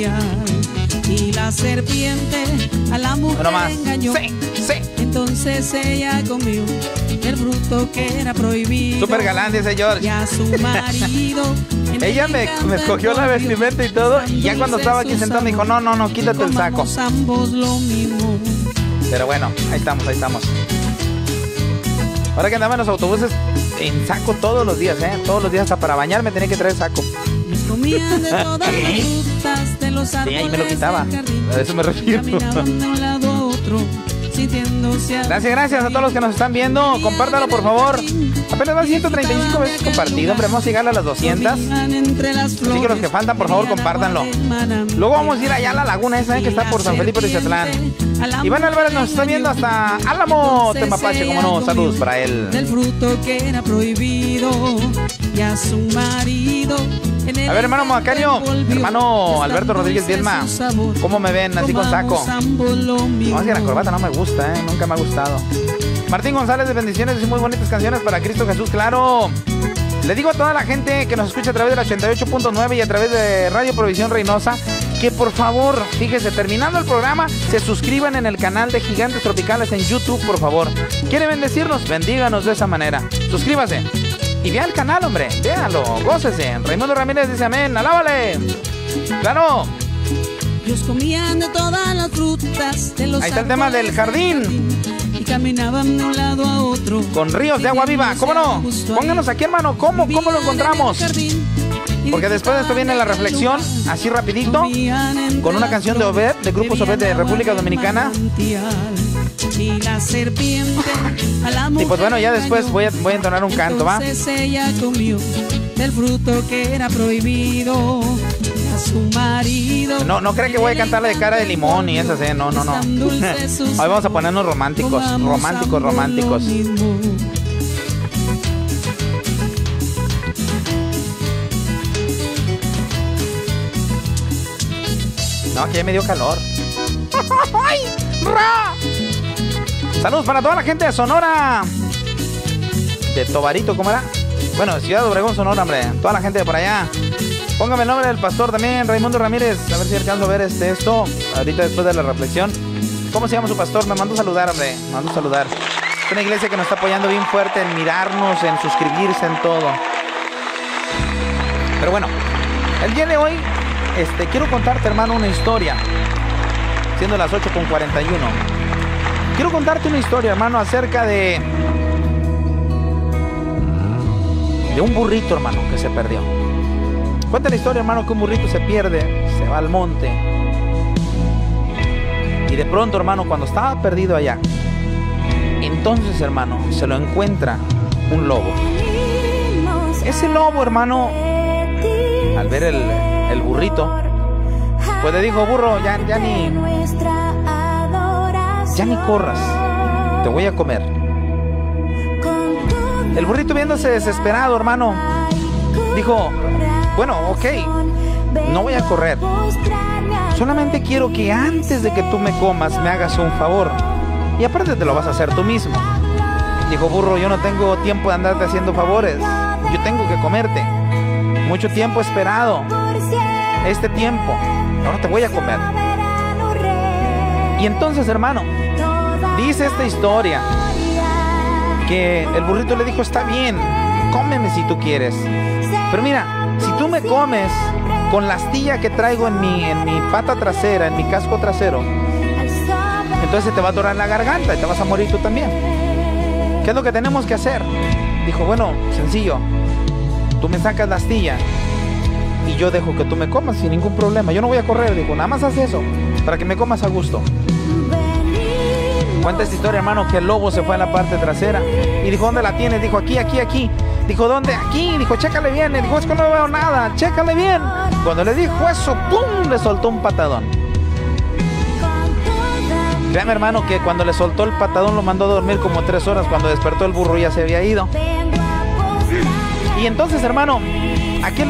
manantial. Y la serpiente a la mujer engañó. Sí. Entonces ella comió el fruto que era prohibido. Super galán, dice George. Y a su marido. Ella me escogió la vestimenta y todo. Y ya cuando estaba aquí sentado me dijo, no, quítate el saco. Ambos lo mismo. Pero bueno, ahí estamos. Ahora que andaba en los autobuses en saco todos los días, Todos los días, hasta para bañarme tenía que traer saco. Comían de todas las frutas de los árboles. Sí, ahí me lo quitaba. A eso me refiero. Caminaban de un lado a otro, sintiéndose. Gracias a todos los que nos están viendo. Compártalo, por favor. Apenas van 135 veces compartido. Hombre, vamos a llegar a las 200. Así que los que faltan, por favor, compártanlo. Luego vamos a ir allá a la laguna esa que está por San Felipe de Ciatlán. Iván Álvarez nos está viendo hasta Álamo, Temapache, como no. Saludos para él. Del fruto que era prohibido y a su marido. A ver, hermano Macario, hermano Alberto Rodríguez Viedma, ¿cómo me ven así con saco? No, es que la corbata no me gusta, nunca me ha gustado. Martín González, de bendiciones y muy bonitas canciones para Cristo Jesús, claro. Le digo a toda la gente que nos escucha a través de la 88.9 y a través de Radio Provisión Reynosa que por favor, fíjese, terminando el programa, se suscriban en el canal de Gigantes Tropicales en YouTube, por favor. ¿Quiere bendecirnos? Bendíganos de esa manera. Suscríbase. Y vea el canal, hombre, véalo, gócese. Raimundo Ramírez dice amén, alábale. Claro. Ellos comían de todas las frutas de los. Ahí está el tema del jardín. Y caminaban de un lado a otro. Con ríos de agua viva, ¿cómo no? Pónganos aquí, hermano, ¿cómo lo encontramos? Porque después de esto viene la reflexión, así rapidito, con una canción de Obed, de Grupo Obed de República Dominicana. Y la serpiente a la mujer. Y pues bueno, ya después voy a entonar un canto, ¿va? Entonces ella comió del fruto que era prohibido a su marido. No creen que voy a cantar la de cara de limón y esas, no. Hoy vamos a ponernos románticos. No, que ya me dio calor. ¡Ay! ¡Ra! Saludos para toda la gente de Sonora. De Tobarito, ¿cómo era? Bueno, Ciudad de Obregón, Sonora, hombre. Toda la gente de por allá. Póngame el nombre del pastor también, Raimundo Ramírez. A ver si alcanzo a ver esto. Ahorita después de la reflexión. ¿Cómo se llama su pastor? Me mando a saludar, hombre. Me mando a saludar. Es una iglesia que nos está apoyando bien fuerte en mirarnos, en suscribirse, en todo. Pero bueno, el día de hoy quiero contarte, hermano, una historia. Siendo las 8:41. Quiero contarte una historia, hermano, acerca de un burrito, hermano, que se perdió. Cuenta la historia, hermano, que un burrito se pierde, se va al monte. Y de pronto, hermano, cuando estaba perdido allá, entonces, hermano, se lo encuentra un lobo. Ese lobo, hermano, al ver el burrito, pues le dijo, burro, ya ni corras, te voy a comer. El burrito, viéndose desesperado, hermano, dijo, bueno, ok, no voy a correr, solamente quiero que antes de que tú me comas me hagas un favor, y aparte te lo vas a hacer tú mismo. Dijo, burro, yo no tengo tiempo de andarte haciendo favores, yo tengo que comerte, mucho tiempo he esperado este tiempo, ahora te voy a comer. Y entonces, hermano, dice esta historia que el burrito le dijo, está bien, cómeme si tú quieres, pero mira, si tú me comes con la astilla que traigo en mi pata trasera, en mi casco trasero, entonces te va a atorar la garganta y te vas a morir tú también. ¿Qué es lo que tenemos que hacer? Dijo, bueno, sencillo, tú me sacas la astilla y yo dejo que tú me comas sin ningún problema, yo no voy a correr. Dijo, nada más haz eso para que me comas a gusto. Cuenta esta historia, hermano, que el lobo se fue a la parte trasera y dijo, ¿dónde la tienes? Dijo, aquí. Dijo, ¿dónde? Aquí. Dijo, chécale bien. Le dijo, es que no veo nada, chécale bien. Cuando le dijo eso, ¡pum!, le soltó un patadón. Créame, hermano, que cuando le soltó el patadón lo mandó a dormir como 3 horas. Cuando despertó el burro ya se había ido. Y entonces, hermano, aquel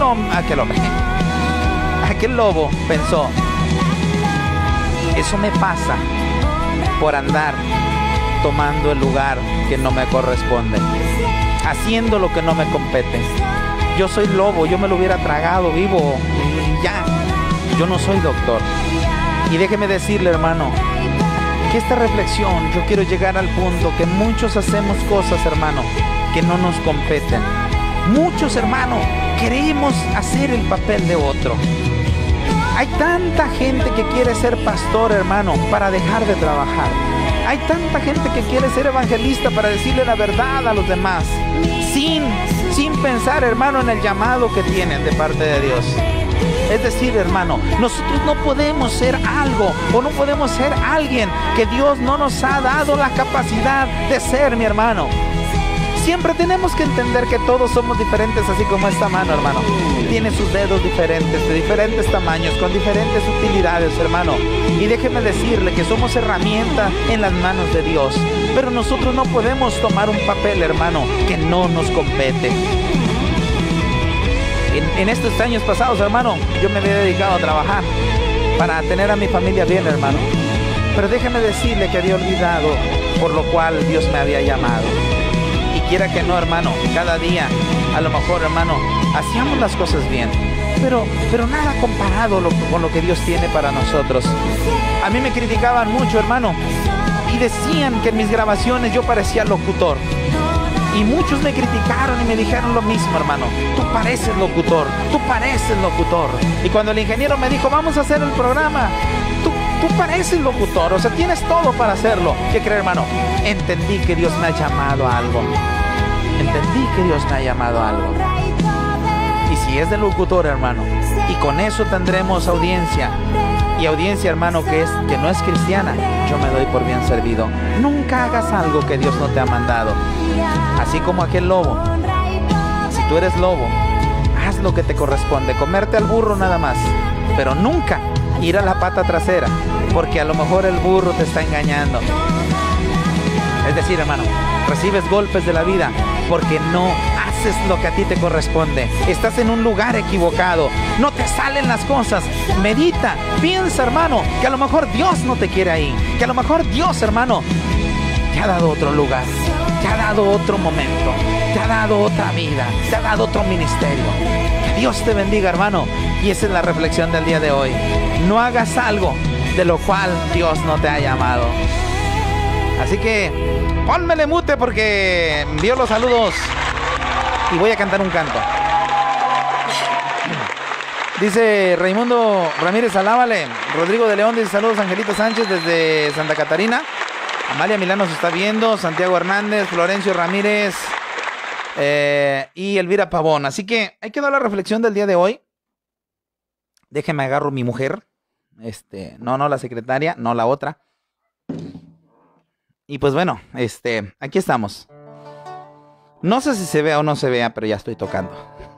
lobo pensó, eso me pasa por andar tomando el lugar que no me corresponde, haciendo lo que no me compete. Yo soy lobo, yo me lo hubiera tragado vivo y ya. Yo no soy doctor. Y déjeme decirle, hermano, que esta reflexión, yo quiero llegar al punto que muchos hacemos cosas, hermano, que no nos competen. Muchos, hermano, queremos hacer el papel de otro. Hay tanta gente que quiere ser pastor, hermano, para dejar de trabajar. Hay tanta gente que quiere ser evangelista para decirle la verdad a los demás, sin pensar, hermano, en el llamado que tienen de parte de Dios. Es decir, hermano, nosotros no podemos ser algo o no podemos ser alguien que Dios no nos ha dado la capacidad de ser, mi hermano. Siempre tenemos que entender que todos somos diferentes, así como esta mano, hermano. Tiene sus dedos diferentes, de diferentes tamaños, con diferentes utilidades, hermano. Y déjeme decirle que somos herramientas en las manos de Dios. Pero nosotros no podemos tomar un papel, hermano, que no nos compete. En estos años pasados, hermano, yo me había dedicado a trabajar para tener a mi familia bien, hermano. Pero déjeme decirle que había olvidado por lo cual Dios me había llamado. Y quiera que no, hermano, cada día, a lo mejor, hermano, hacíamos las cosas bien. Pero nada comparado con lo que Dios tiene para nosotros. A mí me criticaban mucho, hermano, y decían que en mis grabaciones yo parecía locutor. Y muchos me criticaron y me dijeron lo mismo, hermano. Tú pareces locutor, tú pareces locutor. Y cuando el ingeniero me dijo, vamos a hacer el programa, tú pareces locutor, o sea, tienes todo para hacerlo. ¿Qué crees, hermano? Entendí que Dios me ha llamado a algo. Entendí que Dios me ha llamado a algo. Y si es de locutor, hermano, y con eso tendremos audiencia. Y audiencia, hermano, que no es cristiana, yo me doy por bien servido. Nunca hagas algo que Dios no te ha mandado. Así como aquel lobo. Si tú eres lobo, haz lo que te corresponde. Comerte al burro nada más. Pero nunca ir a la pata trasera, porque a lo mejor el burro te está engañando. Es decir, hermano, recibes golpes de la vida porque no haces lo que a ti te corresponde. Estás en un lugar equivocado. No te salen las cosas. Medita, piensa, hermano, que a lo mejor Dios no te quiere ahí. Que a lo mejor Dios, hermano, te ha dado otro lugar. Te ha dado otro momento. Te ha dado otra vida. Te ha dado otro ministerio. Que Dios te bendiga, hermano. Y esa es la reflexión del día de hoy. No hagas algo de lo cual Dios no te ha llamado. Así que pónmele mute porque envío los saludos y voy a cantar un canto. Dice Raimundo Ramírez, alábale. Rodrigo de León dice saludos, Angelito Sánchez desde Santa Catarina. Amalia Milano se está viendo, Santiago Hernández, Florencio Ramírez y Elvira Pavón. Así que ahí quedó la reflexión del día de hoy. Déjeme agarro mi mujer. No la secretaria, no la otra. Y pues bueno, aquí estamos. No sé si se vea o no se vea, pero ya estoy tocando.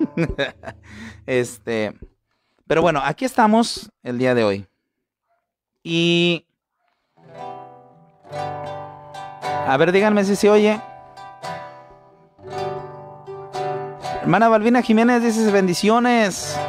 Pero bueno, aquí estamos el día de hoy. Y a ver, díganme si se oye. Hermana Balbina Jiménez dice bendiciones.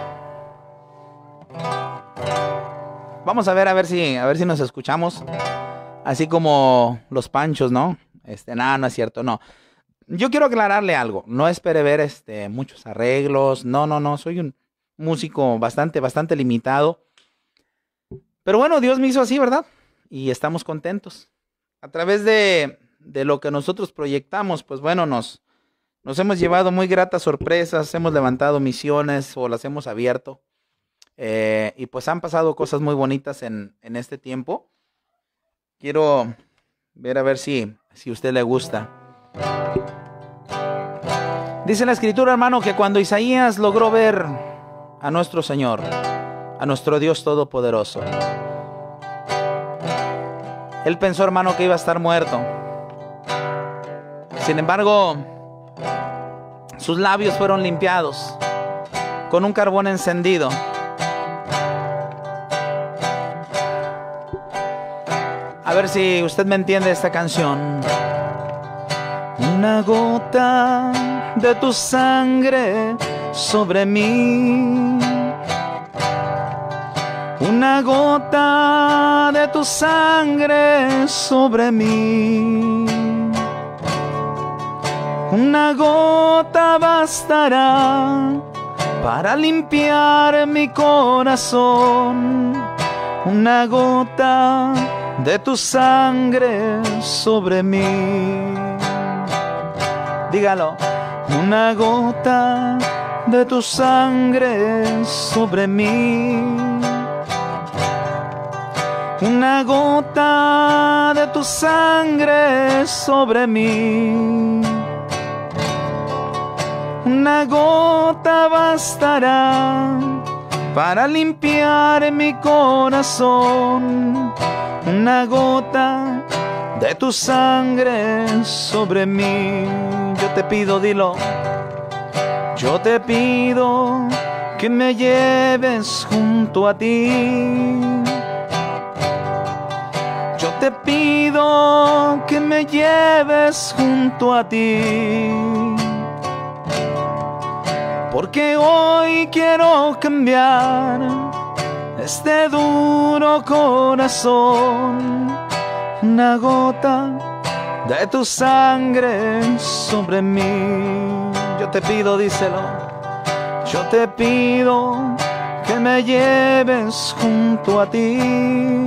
Vamos a ver si nos escuchamos. Así como los Panchos, ¿no? No es cierto, no. Yo quiero aclararle algo. No espere ver muchos arreglos. No. Soy un músico bastante limitado. Pero bueno, Dios me hizo así, ¿verdad? Y estamos contentos. A través de lo que nosotros proyectamos, pues bueno, nos hemos llevado muy gratas sorpresas. Hemos levantado misiones o las hemos abierto. Y pues han pasado cosas muy bonitas en este tiempo. Quiero ver a ver si a usted le gusta. Dice la escritura, hermano, que cuando Isaías logró ver a nuestro Señor, a nuestro Dios Todopoderoso, él pensó, hermano, que iba a estar muerto. Sin embargo, sus labios fueron limpiados con un carbón encendido. A ver si usted me entiende esta canción. Una gota de tu sangre sobre mí. Una gota de tu sangre sobre mí. Una gota bastará para limpiar mi corazón. Una gota de tu sangre sobre mí. Dígalo. Una gota de tu sangre sobre mí. Una gota de tu sangre sobre mí. Una gota bastará para limpiar mi corazón. Una gota de tu sangre sobre mí. Yo te pido, dilo. Yo te pido que me lleves junto a ti. Yo te pido que me lleves junto a ti. Porque hoy quiero cambiar este duro corazón. Una gota de tu sangre sobre mí. Yo te pido, díselo. Yo te pido que me lleves junto a ti.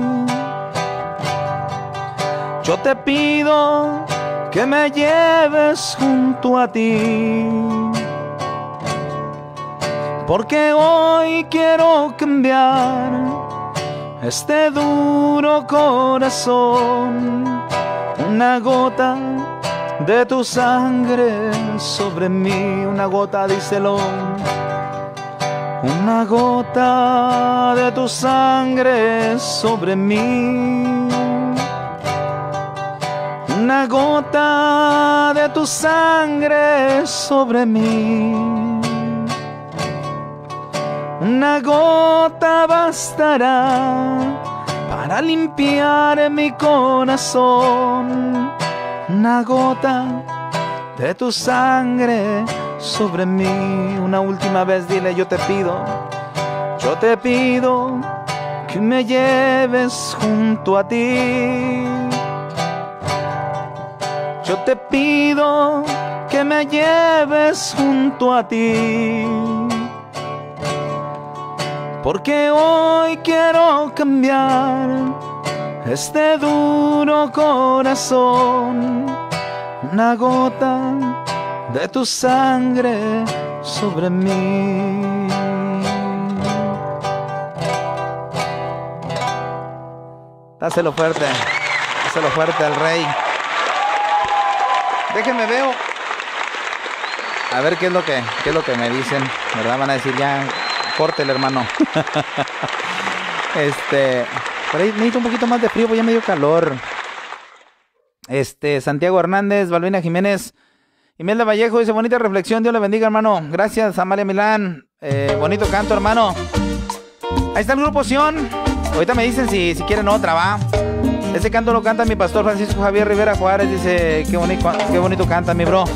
Yo te pido que me lleves junto a ti. Porque hoy quiero cambiar este duro corazón. Una gota de tu sangre sobre mí. Una gota, díselo. Una gota de tu sangre sobre mí. Una gota de tu sangre sobre mí. Una gota bastará para limpiar mi corazón. Una gota de tu sangre sobre mí. Una última vez dile, yo te pido que me lleves junto a ti. Yo te pido que me lleves junto a ti. Porque hoy quiero cambiar este duro corazón. Una gota de tu sangre sobre mí. Dáselo fuerte al rey. Déjenme veo. A ver qué es lo que me dicen, ¿verdad? Van a decir ya, córtele, hermano. Por ahí necesito un poquito más de frío, pues ya me dio calor. Santiago Hernández, Balbina Jiménez, Imelda Vallejo dice, bonita reflexión, Dios le bendiga, hermano. Gracias, Amalia Milán. Bonito canto, hermano. Ahí está el grupo Sion. Ahorita me dicen si quieren otra, va. Ese canto lo canta mi pastor Francisco Javier Rivera Juárez. Dice, qué bonito canta, mi bro.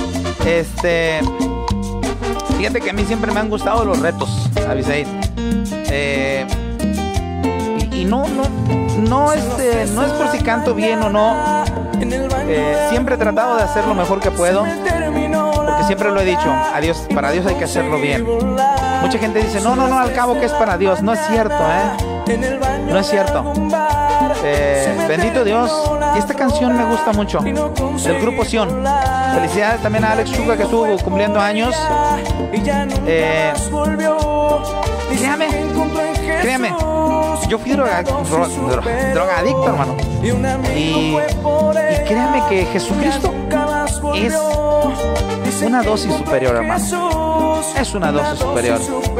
Fíjate que a mí siempre me han gustado los retos, Abisaid. No es por si canto bien o no. Siempre he tratado de hacer lo mejor que puedo, porque siempre lo he dicho, para Dios hay que hacerlo bien. Mucha gente dice, no, al cabo que es para Dios. No es cierto, no es cierto. Bendito Dios. Y esta canción me gusta mucho, del grupo Sion. Felicidades también a Alex Chuga, que estuvo cumpliendo años. Créame, yo fui drogadicto, hermano. Y créame que Jesucristo es una dosis superior, hermano. Es una dosis superior.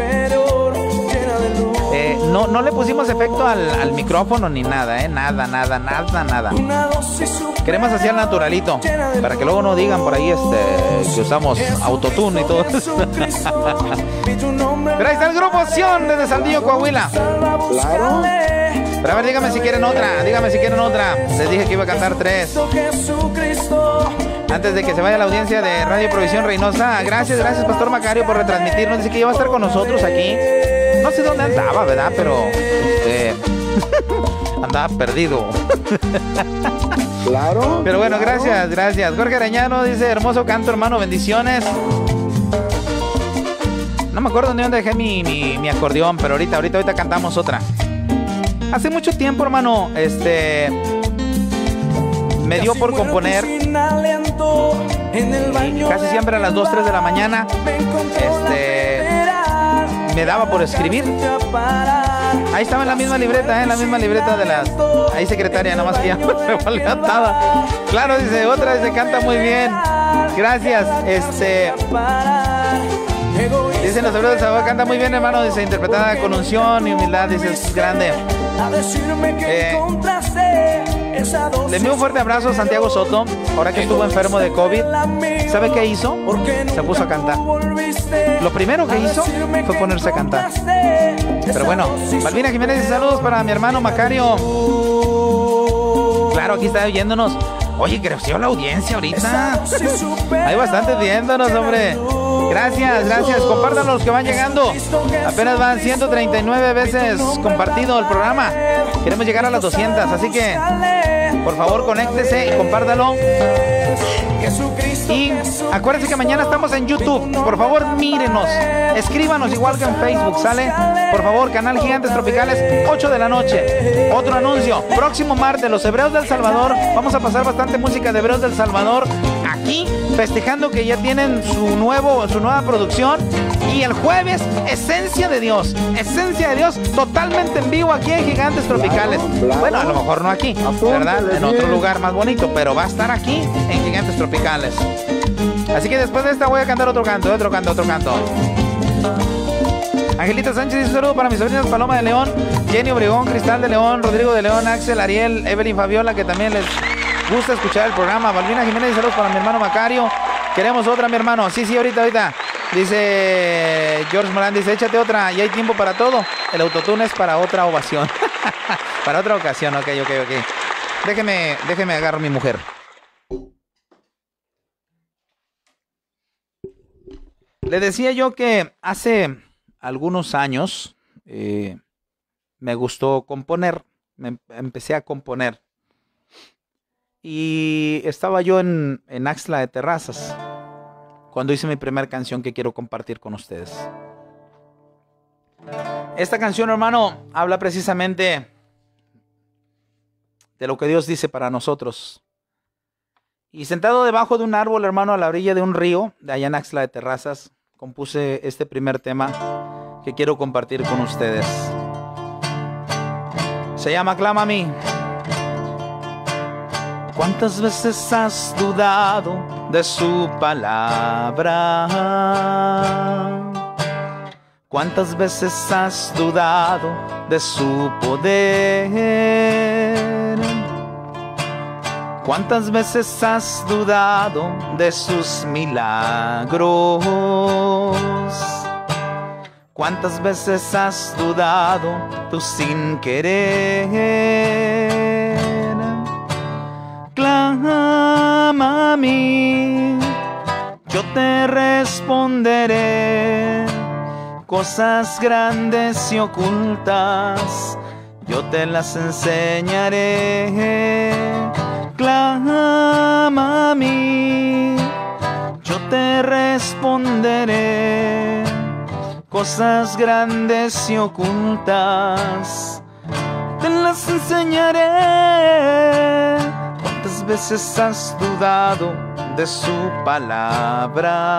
No le pusimos efecto al micrófono ni nada, nada. Queremos hacer naturalito, para que luego no digan por ahí que usamos autotune y todo eso. Pero ahí está el grupo Sion desde Saldillo, Coahuila. Claro. Pero a ver, dígame si quieren otra. Les dije que iba a cantar 3. Antes de que se vaya la audiencia de Radio Provisión Reynosa, gracias Pastor Macario por retransmitirnos. Dice que iba a estar con nosotros aquí. No sé dónde andaba, ¿verdad? Pero andaba perdido. Claro. Pero bueno, gracias. Jorge Arañano dice, hermoso canto, hermano, bendiciones. No me acuerdo ni dónde dejé mi acordeón, pero ahorita cantamos otra. Hace mucho tiempo, hermano, me dio por componer. Casi siempre a las 2, 3 de la mañana. Me daba por escribir. Ahí estaba en la misma libreta, en la misma libreta de las... Ahí secretaria, nomás que ya me volvió atada. Claro, dice, otra, dice, canta muy bien. Gracias, Dicen los obreros del Salvador, canta muy bien, hermano, dice, interpretada con unción y humildad, dice, es grande. Le envío un fuerte abrazo a Santiago Soto, ahora que estuvo enfermo de COVID. ¿Sabe qué hizo? Se puso a cantar. Lo primero que hizo fue ponerse a cantar. Pero bueno, Malvina Jiménez dice, saludos para mi hermano Macario. Claro, aquí está oyéndonos. Oye, creció la audiencia ahorita. Hay bastantes viéndonos, hombre. Gracias. Compártanlo los que van llegando. Apenas van 139 veces compartido el programa. Queremos llegar a las 200, así que por favor conéctese y compártalo. Y acuérdense que mañana estamos en YouTube. Por favor, mírenos. Escríbanos igual que en Facebook, ¿sale? Por favor, canal Gigantes Tropicales, 8 de la noche. Otro anuncio. Próximo martes, los Hebreos del Salvador. Vamos a pasar bastante música de Hebreos del Salvador aquí, festejando que ya tienen su nueva producción. Y el jueves, Esencia de Dios. Esencia de Dios totalmente en vivo aquí en Gigantes Tropicales. Bueno, a lo mejor no aquí, ¿verdad? En otro lugar más bonito, pero va a estar aquí en Gigantes Tropicales. Así que después de esta voy a cantar otro canto. Angelita Sánchez dice un saludo para mis sobrinas Paloma de León, Jenny Obregón, Cristal de León, Rodrigo de León, Axel, Ariel, Evelyn, Fabiola, que también les gusta escuchar el programa. Malvina Jiménez dice saludos para mi hermano Macario. Queremos otra, mi hermano. Sí, ahorita. Dice George Morán, dice, échate otra, y hay tiempo para todo. El autotune es para otra ovación. Para otra ocasión, ok. Déjeme agarrar a mi mujer. Le decía yo que hace algunos años me gustó componer. Empecé a componer. Y estaba yo en Axtla de Terrazas cuando hice mi primera canción que quiero compartir con ustedes. Esta canción, hermano, habla precisamente de lo que Dios dice para nosotros. Y sentado debajo de un árbol, hermano, a la orilla de un río, de allá en Axtla de Terrazas, compuse este primer tema que quiero compartir con ustedes. Se llama Clama a mí. ¿Cuántas veces has dudado de su palabra? ¿Cuántas veces has dudado de su poder? ¿Cuántas veces has dudado de sus milagros? ¿Cuántas veces has dudado tú sin querer? Clama a mí, yo te responderé. Cosas grandes y ocultas, yo te las enseñaré. Clama a mí, yo te responderé. Cosas grandes y ocultas, te las enseñaré. ¿Cuántas veces has dudado de su palabra?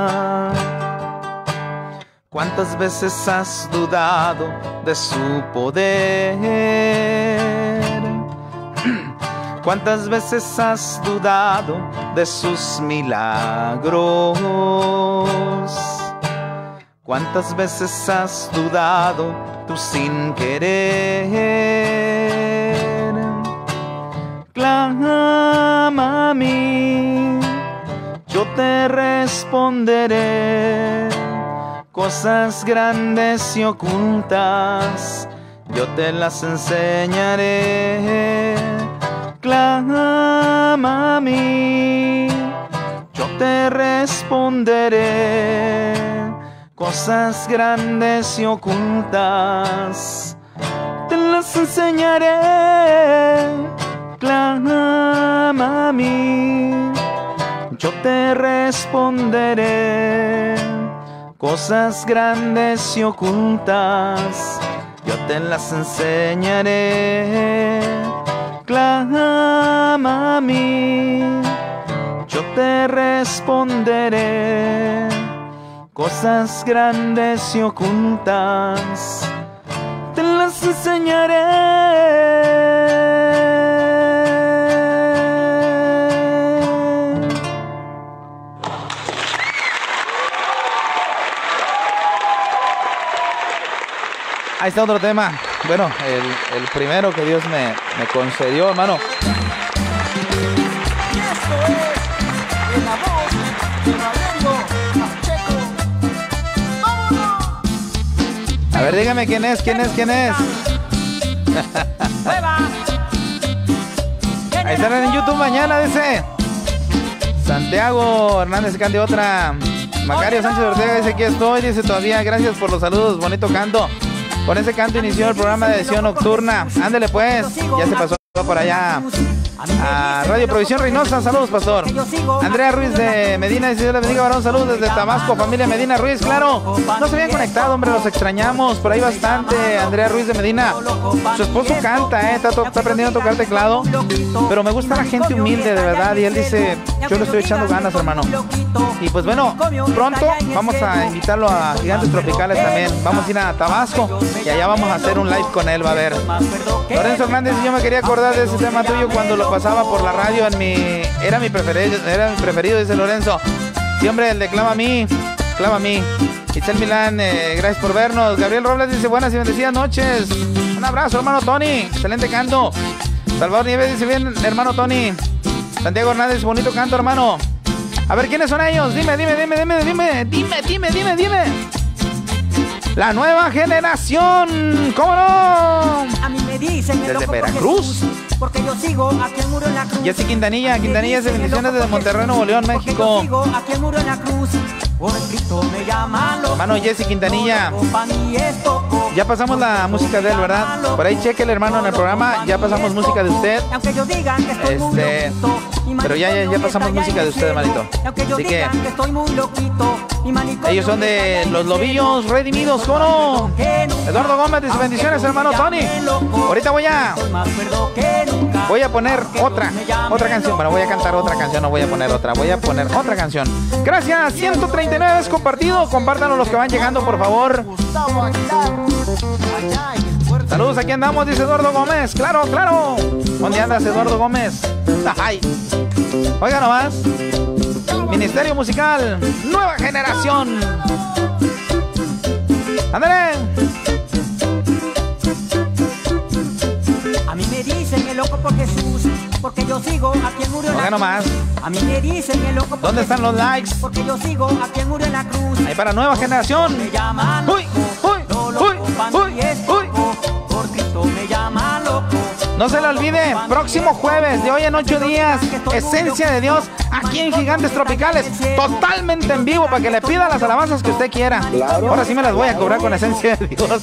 ¿Cuántas veces has dudado de su poder? ¿Cuántas veces has dudado de sus milagros? ¿Cuántas veces has dudado tú sin querer? Clama a mí, yo te responderé. Cosas grandes y ocultas, yo te las enseñaré. Clama a mí, yo te responderé. Cosas grandes y ocultas, te las enseñaré. Clama a mí, yo te responderé. cosas grandes y ocultas, yo te las enseñaré. Clama a mí, yo te responderé. Cosas grandes y ocultas, te las enseñaré. Ahí está otro tema. Bueno, el primero que Dios me concedió, hermano. Y esto es en la voz de Valerio Pacheco. ¡Vámonos! A ver, dígame quién es. Ahí estarán en YouTube mañana, dice Santiago Hernández Candy, otra. Macario Sánchez Ortega dice: aquí estoy, dice todavía, gracias por los saludos, bonito canto. Con ese canto inició el programa de edición nocturna. Ándele pues, ya se pasó por allá a Radio Provisión Reynosa. Saludos, pastor. Andrea Ruiz de Medina dice: Dios le bendiga, varón. Saludos desde Tabasco, familia Medina Ruiz. Claro, no se habían conectado, hombre, los extrañamos por ahí bastante. Andrea Ruiz de Medina, su esposo canta, está aprendiendo a tocar teclado, pero me gusta la gente humilde, de verdad. Y él dice: yo le estoy echando ganas, hermano. Y pues bueno, pronto vamos a invitarlo a Gigantes Tropicales también. Vamos a ir a Tabasco y allá vamos a hacer un live con él, va a ver. Lorenzo Hernández, yo me quería acordar de ese tema tuyo cuando lo pasaba por la radio era mi preferido, dice Lorenzo. Sí, hombre, el de Clama a mí. Itzel Milán, gracias por vernos. Gabriel Robles dice: buenas y bendecidas noches. Un abrazo, hermano Tony, excelente canto. Salvador Nieves dice: bien, hermano Tony. Santiago Hernández, bonito canto, hermano. A ver, ¿quiénes son ellos? Dime. La nueva generación, ¿cómo no? A mí me dicen desde Veracruz. Porque yo sigo a quien murió en la cruz. Jessy Quintanilla dice: bendiciones desde Monterrey, Nuevo León, México. Yo sigo a quien murió en la cruz. Por Cristo me llaman loco. Hermano Jessy Quintanilla, ya pasamos la música de él, ¿verdad? Por ahí chequele, hermano, en el programa. Ya pasamos música de usted. Pero ya pasamos música de usted, hermanito. Así que ellos son de Los Lobillos Redimidos, ¿cómo no? Eduardo Gómez dice: bendiciones, hermano Tony. Ahorita voy a poner otra canción. Bueno, voy a cantar otra canción, no voy a poner otra. Voy a poner otra canción. Gracias, 139 es compartido. Compártanlo los que van llegando, por favor. Saludos, aquí andamos, dice Eduardo Gómez. Claro. ¿Dónde andas, Eduardo Gómez? Ay. Oiga nomás. Ministerio Musical, nueva generación. Ándale. A mí me dicen el loco por Jesús, porque yo sigo a quien murió en la cruz. Nomás. A mí me dicen el loco por ¿dónde están los likes? Porque yo sigo a quien murió en la cruz. Ahí para nueva generación. Uy. Por Cristo me llama loco. No se le olvide, próximo jueves de hoy en 8 días, Esencia de Dios, aquí en Gigantes Tropicales, totalmente en vivo, para que le pida las alabanzas que usted quiera. Claro. Ahora sí me las voy a cobrar con Esencia de Dios.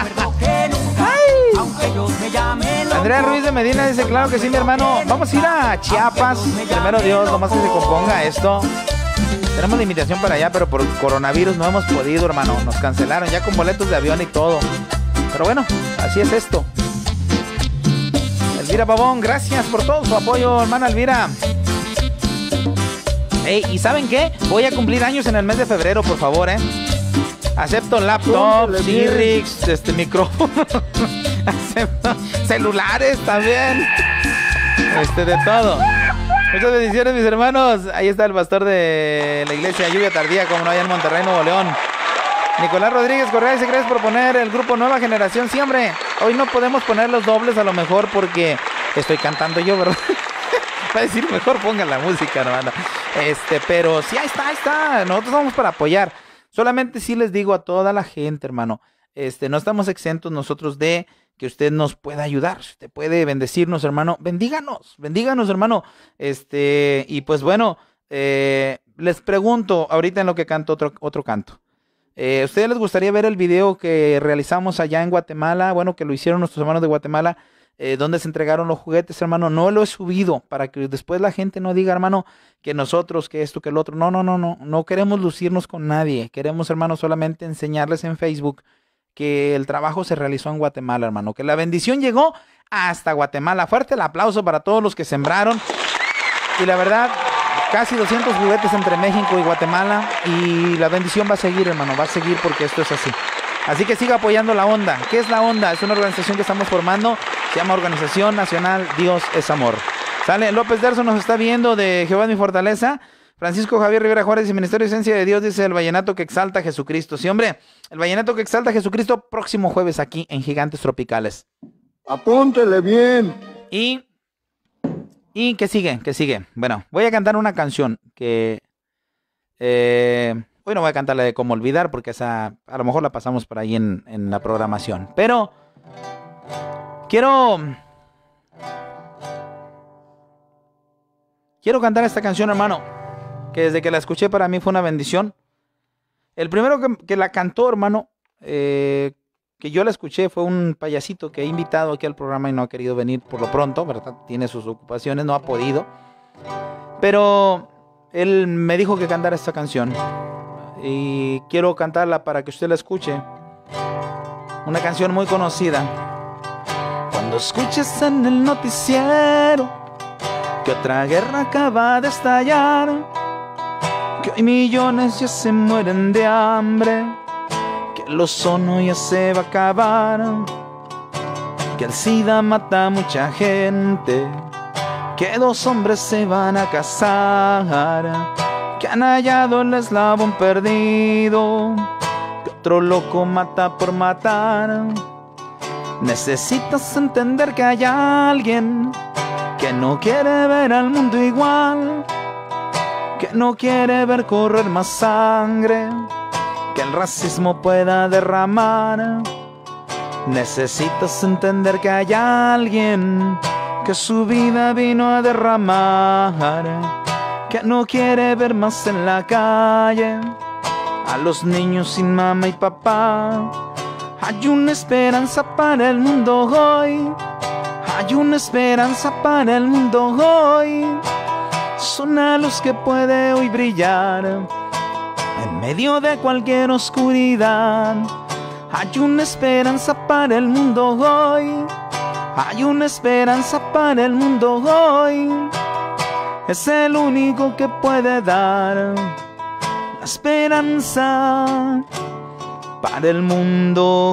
Andrea Ruiz de Medina dice: claro que sí, mi hermano. Vamos a ir a Chiapas, primero Dios, nomás que se componga esto. Tenemos la invitación para allá, pero por coronavirus no hemos podido, hermano. Nos cancelaron ya con boletos de avión y todo. Pero bueno, así es esto. Elvira Pavón, gracias por todo su apoyo, hermana Elvira. ¿Y saben qué? Voy a cumplir años en el mes de febrero, por favor, Acepto laptops, Sirix, micrófono. Acepto celulares también. De todo. Muchas bendiciones, mis hermanos. Ahí está el pastor de la iglesia Lluvia Tardía, como no, allá en Monterrey, Nuevo León. Nicolás Rodríguez Correa dice: gracias por poner el grupo Nueva Generación. Sí, hombre, hoy no podemos poner los dobles a lo mejor porque estoy cantando yo, ¿verdad? Va a decir: mejor pongan la música, hermano. Pero sí, ahí está. Nosotros vamos para apoyar. Solamente sí les digo a toda la gente, hermano, no estamos exentos nosotros de que usted nos pueda ayudar. Si usted puede bendecirnos, hermano, bendíganos, hermano. Y pues bueno, les pregunto ahorita en lo que canto otro canto. ¿A ustedes les gustaría ver el video que realizamos allá en Guatemala? Bueno, que lo hicieron nuestros hermanos de Guatemala. dónde se entregaron los juguetes, hermano. No lo he subido para que después la gente no diga, hermano, que nosotros, que esto, que el otro. No queremos lucirnos con nadie. Queremos, hermano, solamente enseñarles en Facebook que el trabajo se realizó en Guatemala, hermano, que la bendición llegó hasta Guatemala. Fuerte el aplauso para todos los que sembraron. Y la verdad, casi 200 juguetes entre México y Guatemala. Y la bendición va a seguir, hermano, va a seguir porque esto es así. Así que siga apoyando la Onda. ¿Qué es la Onda? Es una organización que estamos formando. Se llama Organización Nacional Dios es Amor. Sale, López Derso nos está viendo de Jehová es mi fortaleza. Francisco Javier Rivera Juárez y Ministerio de Esencia de Dios dice el vallenato que exalta a Jesucristo. Sí, hombre, el vallenato que exalta a Jesucristo próximo jueves aquí en Gigantes Tropicales. Apúntele bien. Y ¿qué sigue? ¿Qué sigue? Bueno, voy a cantar una canción que... hoy no voy a cantar la de Cómo Olvidar porque esa a lo mejor la pasamos por ahí en la programación. Pero quiero cantar esta canción, hermano, que desde que la escuché para mí fue una bendición. El primero que la cantó, hermano, que yo la escuché fue un payasito que he invitado aquí al programa y no ha querido venir por lo pronto, ¿verdad? Tiene sus ocupaciones, no ha podido. Pero él me dijo que cantara esta canción y quiero cantarla para que usted la escuche. Una canción muy conocida. Cuando escuches en el noticiero que otra guerra acaba de estallar, que hoy millones ya se mueren de hambre, que el ozono ya se va a acabar, que el SIDA mata a mucha gente, que 2 hombres se van a casar, que han hallado el eslabón perdido, que otro loco mata por matar. Necesitas entender que hay alguien que no quiere ver al mundo igual, que no quiere ver correr más sangre, que el racismo pueda derramar. Necesitas entender que hay alguien que su vida vino a derramar, que no quiere ver más en la calle a los niños sin mamá y papá. Hay una esperanza para el mundo hoy, hay una esperanza para el mundo hoy. Es una luz que puede hoy brillar en medio de cualquier oscuridad. Hay una esperanza para el mundo hoy, hay una esperanza para el mundo hoy. Es el único que puede dar la esperanza para el mundo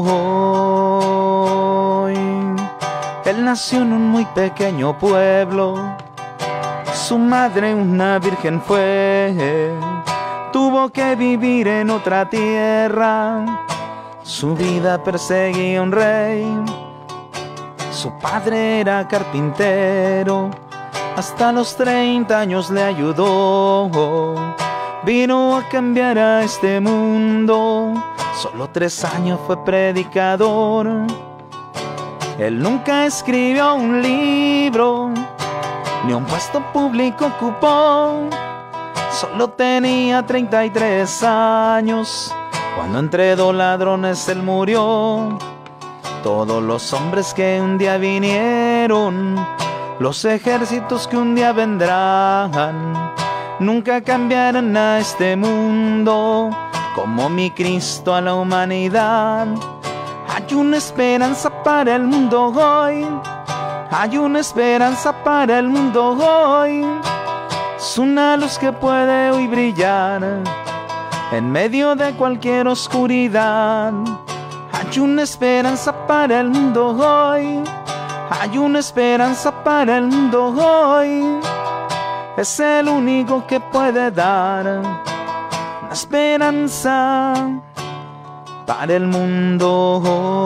hoy. Él nació en un muy pequeño pueblo, su madre una virgen fue, tuvo que vivir en otra tierra, su vida perseguía un rey. Su padre era carpintero, hasta los 30 años le ayudó, vino a cambiar a este mundo, solo 3 años fue predicador. Él nunca escribió un libro, ni un puesto público ocupó, solo tenía 33 años, cuando entre 2 ladrones él murió. Todos los hombres que un día vinieron, los ejércitos que un día vendrán, nunca cambiarán a este mundo como mi Cristo a la humanidad. Hay una esperanza para el mundo hoy, hay una esperanza para el mundo hoy. Es una luz que puede hoy brillar en medio de cualquier oscuridad. Hay una esperanza para el mundo hoy, hay una esperanza para el mundo hoy. Es el único que puede dar la esperanza para el mundo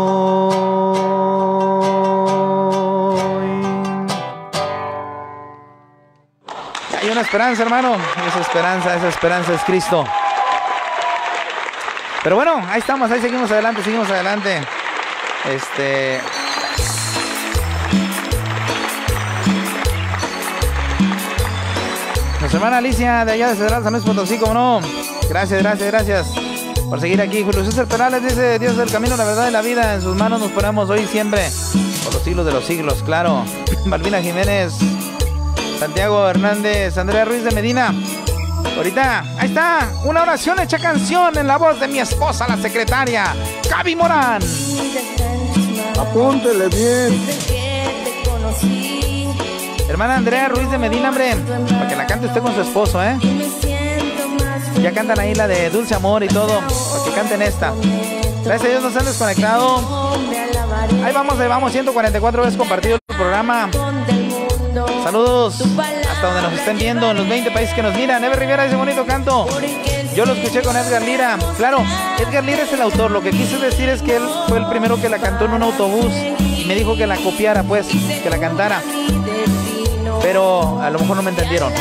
hoy. Hay una esperanza, hermano. Esa esperanza es Cristo. Pero bueno, ahí estamos, ahí seguimos adelante, Nuestra hermana Alicia de allá de Cedral, San Luis Potosí, como no. Gracias. por seguir aquí. Julio César Perales dice: Dios es el camino, la verdad y la vida. En sus manos nos ponemos hoy y siempre, por los siglos de los siglos, claro. Malvina Jiménez, Santiago Hernández, Andrea Ruiz de Medina. Ahorita, ahí está, una oración hecha canción en la voz de mi esposa, la secretaria, Gaby Morán. Apúntele bien. Hermana Andrea Ruiz de Medina, hombre, para que la cante usted con su esposo, ¿eh? Ya cantan ahí la de Dulce Amor y todo, para que canten esta. Gracias a Dios nos han desconectado. Ahí vamos, 144 veces compartido el programa. Saludos hasta donde nos estén viendo, en los 20 países que nos miran. Ever Rivera dice: bonito canto. Yo lo escuché con Edgar Lira. Claro, Edgar Lira es el autor. Lo que quise decir es que él fue el primero que la cantó en un autobús y me dijo que la copiara, pues, que la cantara. Pero a lo mejor no me entendieron.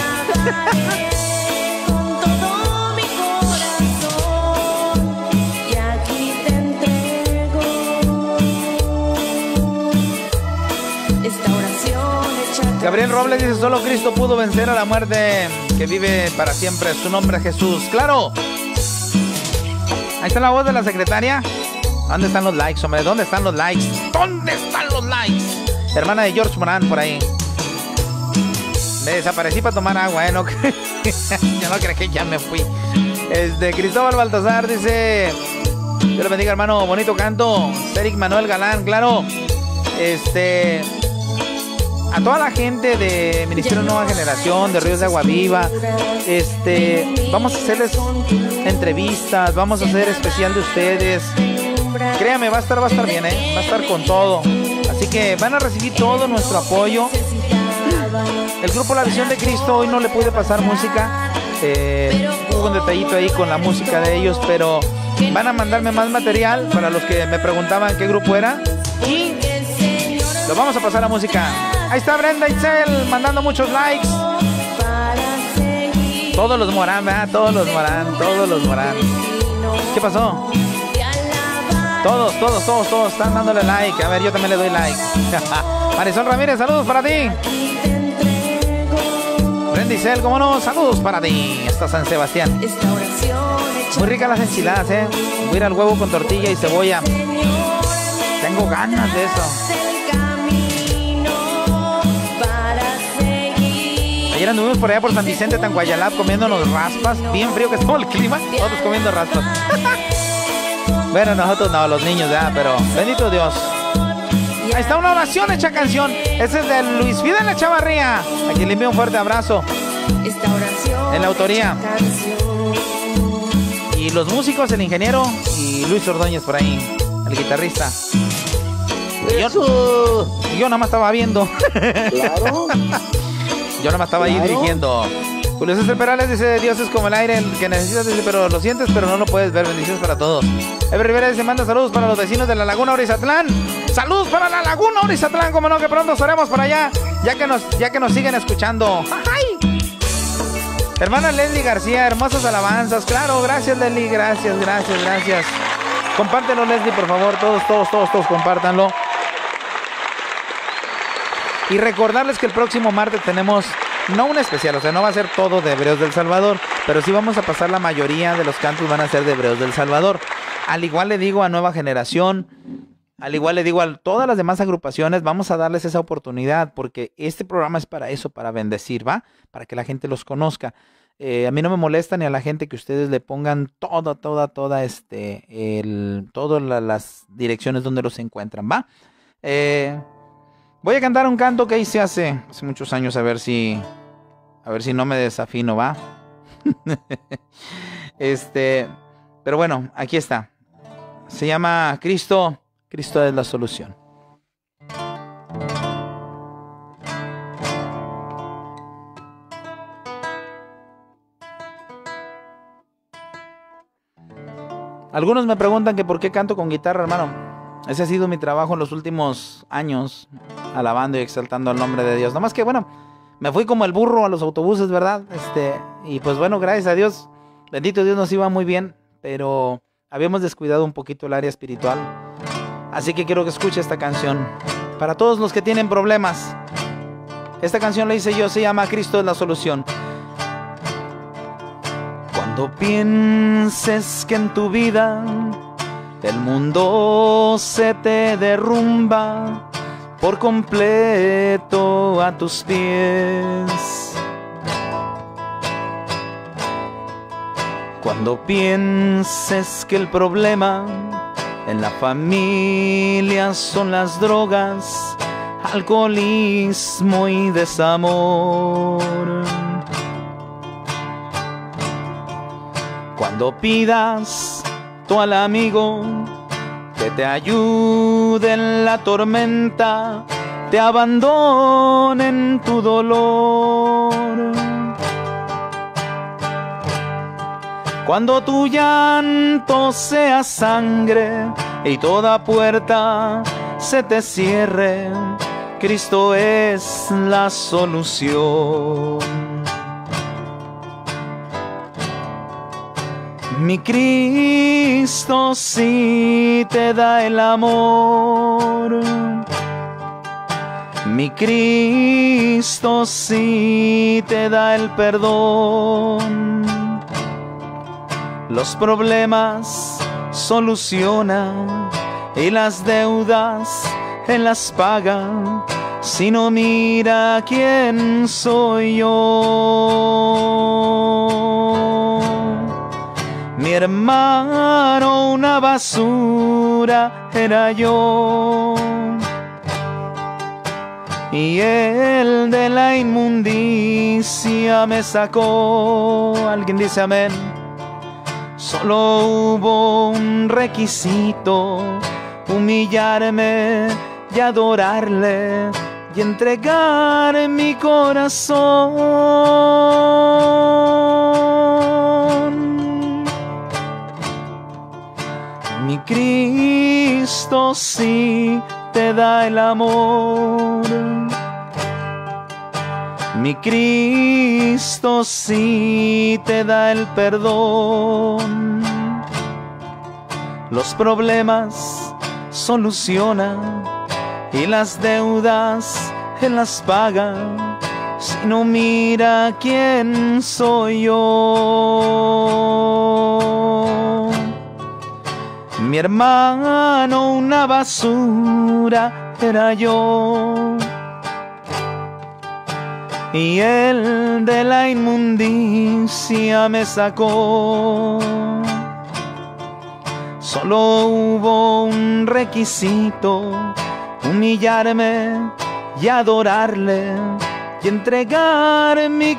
Gabriel Robles dice: solo Cristo pudo vencer a la muerte, que vive para siempre. Su nombre es Jesús. ¡Claro! Ahí está la voz de la secretaria. ¿Dónde están los likes, hombre? ¿Dónde están los likes? ¿Dónde están los likes? Hermana de George Morán, por ahí. Me desaparecí para tomar agua, ¿no? Yo no creo que ya me fui. Cristóbal Baltasar dice: Dios le bendiga, hermano. Bonito canto. Eric Manuel Galán, claro. A toda la gente de Ministerio Nueva Generación, de Ríos de Agua Viva, vamos a hacerles entrevistas, vamos a hacer especial de ustedes. Créame, va a estar bien, va a estar con todo. Así que van a recibir todo nuestro apoyo. El grupo La Visión de Cristo, hoy no le pude pasar música. Hubo un detallito ahí con la música de ellos, pero van a mandarme más material para los que me preguntaban qué grupo era. Y lo vamos a pasar a música. Ahí está Brenda Itzel mandando muchos likes. Todos los Morán, ¿verdad? Todos los Morán. ¿Qué pasó? Todos están dándole like. A ver, yo también le doy like. Marisol Ramírez, saludos para ti. Brenda Itzel, ¿cómo no? Saludos para ti. Está San Sebastián. Muy ricas las enchiladas, ¿eh? Voy a ir al huevo con tortilla y cebolla. Tengo ganas de eso. Ayer anduvimos por allá por San Vicente, Tanguayalap, comiéndonos raspas. Bien frío que estuvo el clima, todos comiendo raspas. Bueno, nosotros no, los niños ya, pero bendito Dios. Ahí está una oración hecha canción. Ese es de Luis Fidel Echavarría. Aquí le envío un fuerte abrazo. En la autoría. Y los músicos, el ingeniero y Luis Ordóñez por ahí, el guitarrista. Yo nada más estaba viendo. Claro. Yo nada más estaba ahí dirigiendo. Julio César Perales dice: Dios es como el aire, el que necesitas, dice, pero lo sientes, pero no lo puedes ver. Bendiciones para todos. Ever Rivera dice: manda saludos para los vecinos de la Laguna Orizatlán. Saludos para la Laguna Orizatlán, como no, que pronto estaremos por allá, ya que nos siguen escuchando. ¡Ay! Hermana Leslie García, hermosas alabanzas. Claro, gracias Leslie, gracias. Compártelo, Leslie, por favor, todos compártanlo. Y recordarles que el próximo martes tenemos, no un especial, o sea, no va a ser todo de Hebreos del Salvador, pero sí vamos a pasar la mayoría de los cantos van a ser de Hebreos del Salvador. Al igual le digo a Nueva Generación, al igual le digo a todas las demás agrupaciones, vamos a darles esa oportunidad, porque este programa es para eso, para bendecir, ¿va? Para que la gente los conozca. A mí no me molesta ni a la gente que ustedes le pongan todas las direcciones donde los encuentran, ¿va? Voy a cantar un canto que hice hace muchos años, a ver si no me desafino, ¿va? Pero bueno, aquí está. Se llama Cristo es la solución. Algunos me preguntan que por qué canto con guitarra, hermano. Ese ha sido mi trabajo en los últimos años, alabando y exaltando el nombre de Dios. Nomás que, bueno, me fui como el burro a los autobuses, ¿verdad? Y pues bueno, gracias a Dios, bendito Dios, nos iba muy bien, pero habíamos descuidado un poquito el área espiritual. Así que quiero que escuche esta canción. Para todos los que tienen problemas, esta canción la hice yo, se llama Cristo es la solución. Cuando pienses que en tu vida el mundo se te derrumba por completo a tus pies. Cuando pienses que el problema en la familia son las drogas, alcoholismo y desamor. Cuando pidas tú al amigo que te ayude en la tormenta, te abandone en tu dolor. Cuando tu llanto sea sangre y toda puerta se te cierre, Cristo es la solución. Mi Cristo sí te da el amor. Mi Cristo sí te da el perdón. Los problemas soluciona y las deudas Él las paga. Si no, mira quién soy yo. Mi hermano, una basura era yo, y Él de la inmundicia me sacó. Alguien dice amén. Solo hubo un requisito: humillarme y adorarle y entregar mi corazón. Mi Cristo sí te da el amor. Mi Cristo sí te da el perdón. Los problemas soluciona y las deudas Él las paga. Si no, mira quién soy yo. Mi hermano, una basura era yo, y Él de la inmundicia me sacó. Solo hubo un requisito: humillarme y adorarle y entregar mi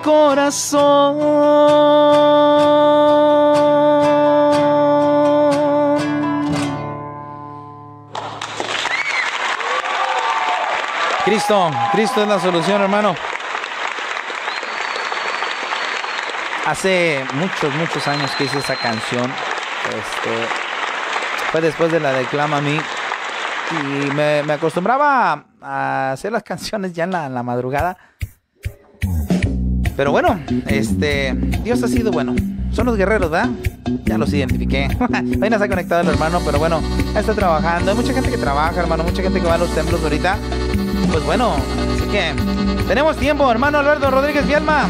corazón. Cristo es la solución, hermano. Hace muchos años que hice esa canción. Fue después de la de Clama a mí. Y me acostumbraba a hacer las canciones ya en la madrugada. Pero bueno, Dios ha sido bueno. Son los guerreros, ¿verdad? Ya los identifiqué. Hoy no se ha conectado el hermano, pero bueno, está trabajando. Hay mucha gente que trabaja, hermano. Mucha gente que va a los templos ahorita. Pues bueno, así que tenemos tiempo, hermano Alberto Rodríguez Vielma.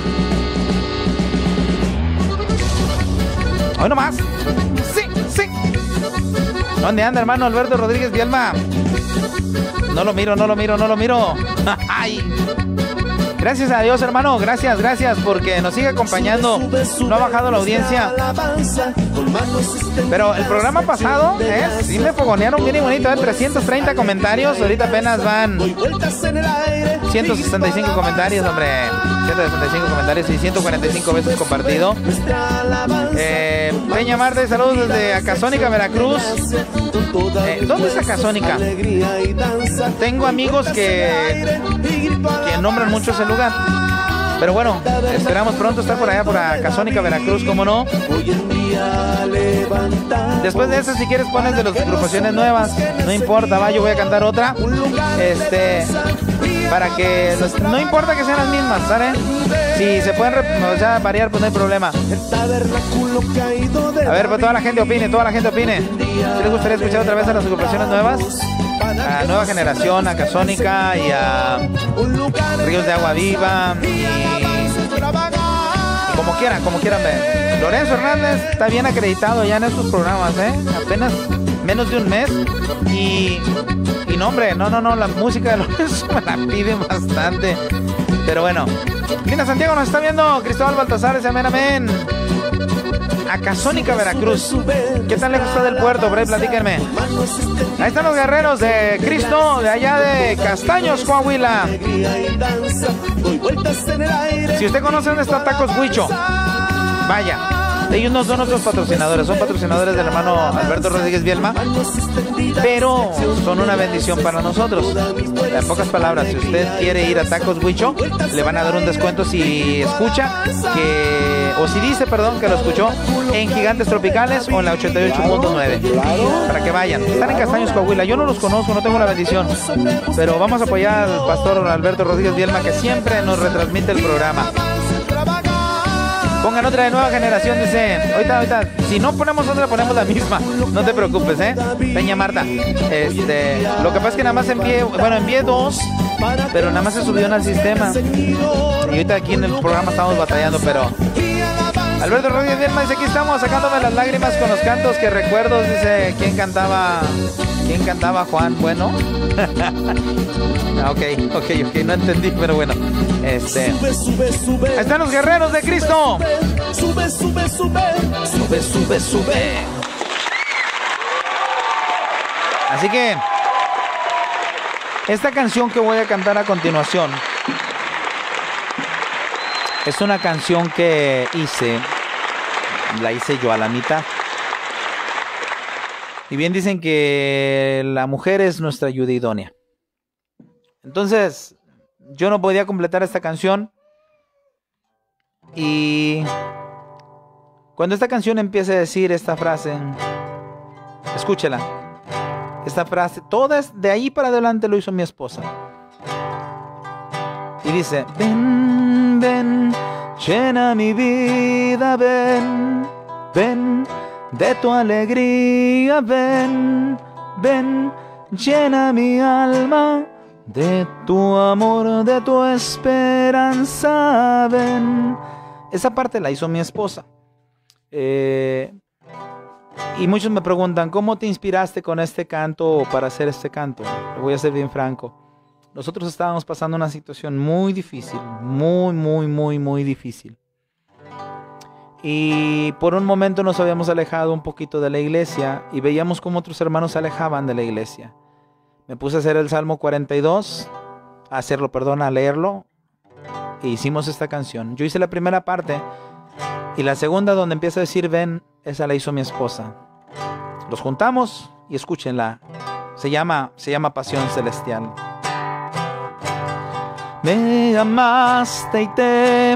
Hoy nomás. Sí. ¿Dónde anda, hermano Alberto Rodríguez Vielma? No lo miro. Ay. Gracias a Dios, hermano. Gracias porque nos sigue acompañando. No ha bajado la audiencia. Pero el programa pasado, sí me fogonearon bien y bonito, 330 comentarios. Ahorita apenas van 165 comentarios, hombre. 165 comentarios y 145 veces compartido. Peña Marte, saludos desde Acasónica, Veracruz. ¿Dónde es Acasónica? Tengo amigos que nombran mucho ese lugar. Pero bueno, esperamos pronto estar por allá, por Acasónica, Veracruz, ¿cómo no? Después de eso, si quieres, pones de las agrupaciones nuevas. No importa, va, yo voy a cantar otra. Para que no importa que sean las mismas, ¿sabes? Si se pueden variar, pues no hay problema. A ver, pues toda la gente opine. ¿Qué les gustaría escuchar otra vez a las agrupaciones nuevas? A Nueva Generación, a Acasónica y a Ríos de Agua Viva y Como quieran ver. Lorenzo Hernández está bien acreditado ya en estos programas, apenas menos de un mes. Y no, hombre, no, la música de Lorenzo me la piden bastante. Pero bueno, Linda Santiago nos está viendo. Cristóbal Baltasar, amén. Acazónica, Veracruz. ¿Qué tan lejos está del puerto? Por ahí, platíquenme. Ahí están los guerreros de Cristo, de allá de Castaños, Coahuila. Si usted conoce dónde está Tacos Huicho, vaya. Ellos no son nuestros patrocinadores, son patrocinadores del hermano Alberto Rodríguez Bielma, pero son una bendición para nosotros. En pocas palabras, si usted quiere ir a Tacos Huicho, le van a dar un descuento si escucha o si dice, que lo escuchó en Gigantes Tropicales o en la 88.9. Para que vayan. Están en Castaños, Coahuila. Yo no los conozco, no tengo la bendición, pero vamos a apoyar al pastor Alberto Rodríguez Bielma, que siempre nos retransmite el programa. Pongan otra de Nueva Generación, dice. Ahorita, si no ponemos otra, ponemos la misma. No te preocupes, Peña Marta. Lo que pasa es que nada más envié dos, pero nada más se subieron al sistema. Y ahorita aquí en el programa estamos batallando, pero Alberto Rodríguez Bielma dice: aquí estamos sacándome las lágrimas con los cantos que recuerdos. Dice: ¿quién cantaba Juan? Bueno. Ok, no entendí, pero bueno. Ahí están los guerreros de Cristo. Sube. Así que esta canción que voy a cantar a continuación es una canción que la hice yo a la mitad. Y bien dicen que la mujer es nuestra ayuda idónea. Entonces, yo no podía completar esta canción. Y cuando esta canción empiece a decir esta frase, escúchela. Esta frase, todas de ahí para adelante lo hizo mi esposa. Y dice: ven, ven, llena mi vida, ven, ven, de tu alegría, ven, ven, llena mi alma de tu amor, de tu esperanza, ven. Esa parte la hizo mi esposa. Y muchos me preguntan: ¿cómo te inspiraste con este canto para hacer este canto? Le voy a ser bien franco. Nosotros estábamos pasando una situación muy difícil, muy difícil. Y por un momento nos habíamos alejado un poquito de la iglesia y veíamos cómo otros hermanos se alejaban de la iglesia. Me puse a hacer el Salmo 42, a leerlo, e hicimos esta canción. Yo hice la primera parte y la segunda, donde empieza a decir ven, esa la hizo mi esposa. Los juntamos y escúchenla. Se llama Pasión Celestial. Me amaste y te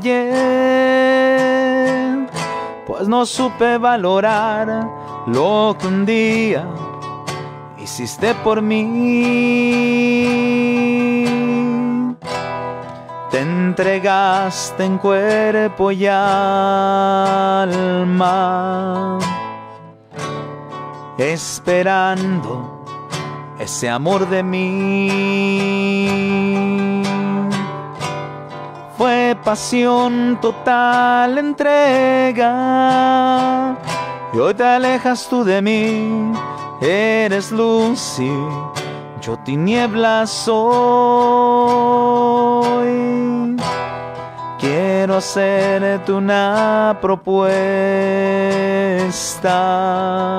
fallé, pues no supe valorar lo que un día hiciste por mí. Te entregaste en cuerpo y alma, esperando ese amor de mí. Fue pasión total, entrega, y hoy te alejas tú de mí. Eres luz y yo tiniebla soy. Quiero hacerte una propuesta,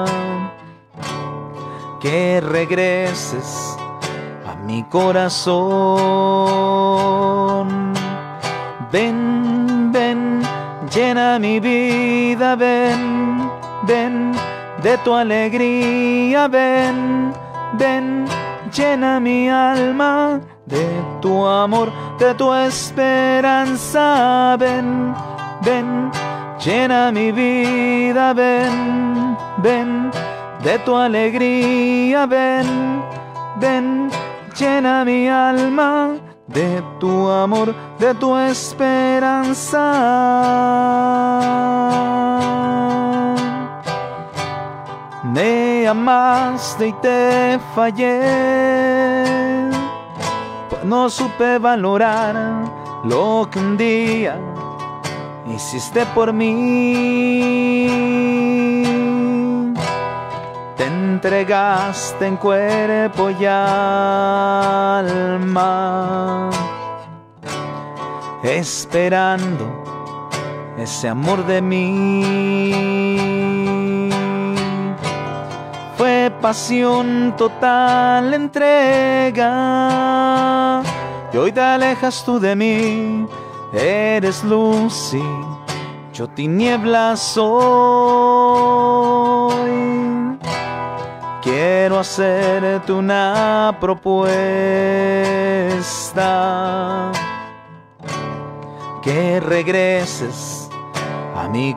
que regreses a mi corazón. Ven, ven, llena mi vida, ven, ven, de tu alegría, ven, ven, llena mi alma de tu amor, de tu esperanza, ven, ven, llena mi vida, ven, ven, de tu alegría, ven, ven, llena mi alma de tu amor, de tu esperanza. Me amaste y te fallé, pues no supe valorar lo que un día hiciste por mí. Te entregaste en cuerpo y alma, esperando ese amor de mí. Fue pasión total, entrega, y hoy te alejas tú de mí. Eres luz y yo tiniebla soy. Quiero hacerte una propuesta, que regreses a mi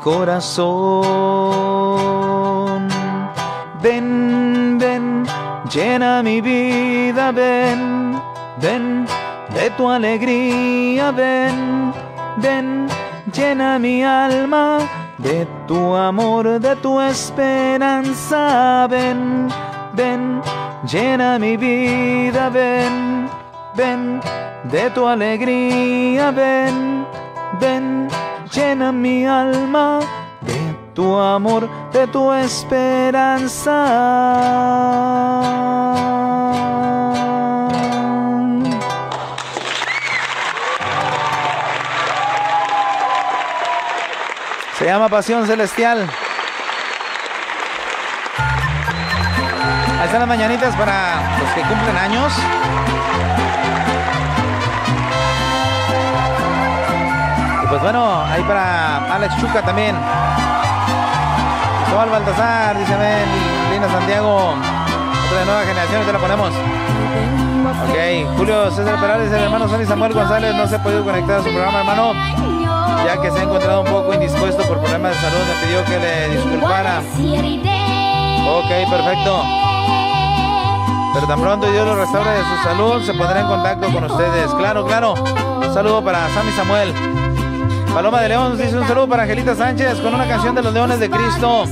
corazón. Ven, ven, llena mi vida, ven, ven, de tu alegría, ven, ven, llena mi alma de tu amor, de tu esperanza, ven, ven, llena mi vida, ven, ven, de tu alegría, ven, ven, llena mi alma de tu amor, de tu esperanza. Se llama Pasión Celestial. Ahí están las mañanitas para los que cumplen años. Y pues bueno, ahí para Alex Chuca también. Cristóbal Baltasar, dice Lina Santiago. Otra de nueva generación, te la ponemos. Ok, Julio César Perales, el hermano Sonny Samuel González no se ha podido conectar a su programa, hermano, ya que se ha encontrado un poco indispuesto por problemas de salud. Me pidió que le disculpara. Ok, perfecto. Pero tan pronto Dios lo restaure de su salud, se pondrá en contacto con ustedes. Claro, claro. Un saludo para Sammy Samuel. Paloma de León dice un saludo para Angelita Sánchez con una canción de los Leones de Cristo.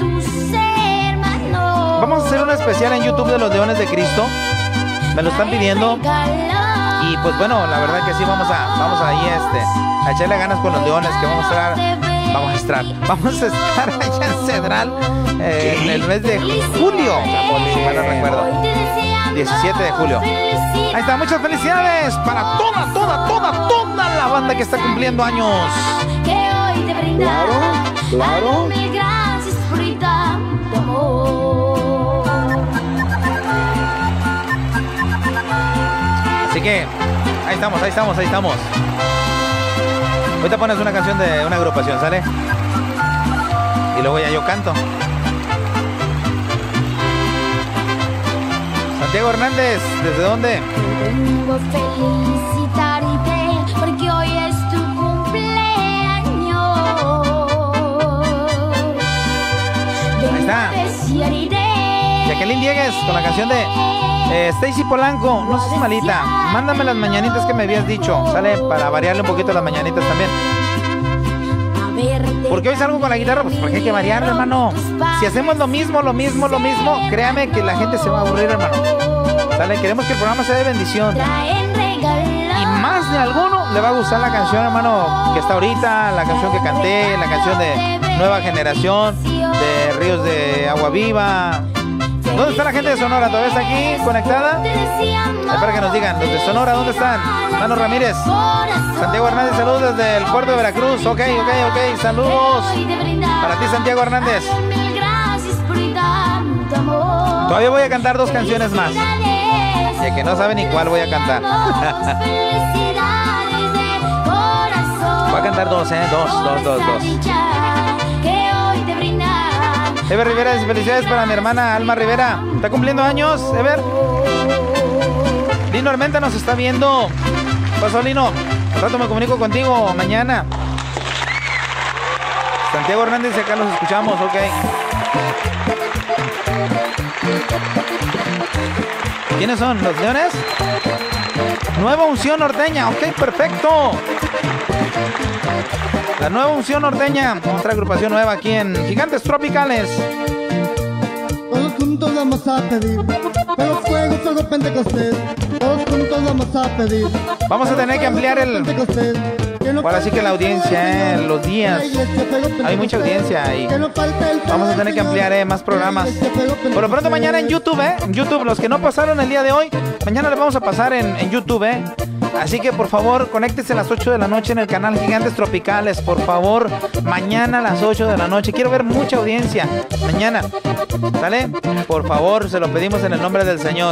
Vamos a hacer una especial en YouTube de los Leones de Cristo. Me lo están pidiendo. Y pues bueno, la verdad que sí, vamos ahí a echarle ganas con los Leones, que vamos a estar allá en Cedral en el mes de julio, si mal no recuerdo, 17 de julio. Ahí está, muchas felicidades para toda la banda que está cumpliendo años. Claro, claro. Así que ahí estamos. Ahorita pones una canción de una agrupación, ¿sale? Y luego ya yo canto. Santiago Hernández, ¿desde dónde? Vengo a felicitarte porque hoy es tu cumpleaños. Ahí está. Jacqueline Diegues con la canción de Stacy Polanco, no seas malita. Mándame las mañanitas que me habías dicho, ¿sale? Para variarle un poquito las mañanitas también. ¿Por qué hoy salgo con la guitarra? Pues porque hay que variarlo, hermano. Si hacemos lo mismo, créame que la gente se va a aburrir, hermano. ¿Sale? Queremos que el programa sea de bendición. Y más de alguno le va a gustar la canción, hermano, que está ahorita, la canción que canté, la canción de Nueva Generación, de Ríos de Agua Viva. ¿Dónde está la gente de Sonora? ¿Todavía está aquí conectada? Para que nos digan, los de Sonora, ¿dónde están? Mano Ramírez, Santiago Hernández, saludos desde el puerto de Veracruz. Ok, saludos para ti, Santiago Hernández. Todavía voy a cantar 2 canciones más, ya que no sabe ni cuál voy a cantar. Voy a cantar 2, dos. Ever Rivera dice felicidades para mi hermana Alma Rivera. ¿Está cumpliendo años, Ever? Lino Armenta nos está viendo. ¿Qué pasó, Lino? Al rato me comunico contigo mañana. Santiago Hernández, acá los escuchamos, ok. ¿Quiénes son? ¿Los Leones? Nueva Unción Norteña, ok, perfecto. La Nueva Unción Norteña, otra agrupación nueva aquí en Gigantes Tropicales. Todos juntos vamos a pedir, pero fuego, fuego Pentecostés. Todos juntos vamos a pedir. Vamos a tener que ampliar el Ahora sí que la audiencia, los días, hay mucha audiencia y vamos a tener que ampliar más programas. Por lo pronto mañana en YouTube, en YouTube, los que no pasaron el día de hoy, mañana les vamos a pasar en YouTube, Así que por favor, conéctese a las 8 de la noche en el canal Gigantes Tropicales, por favor, mañana a las 8 de la noche. Quiero ver mucha audiencia mañana, ¿sale? Por favor, se lo pedimos en el nombre del Señor.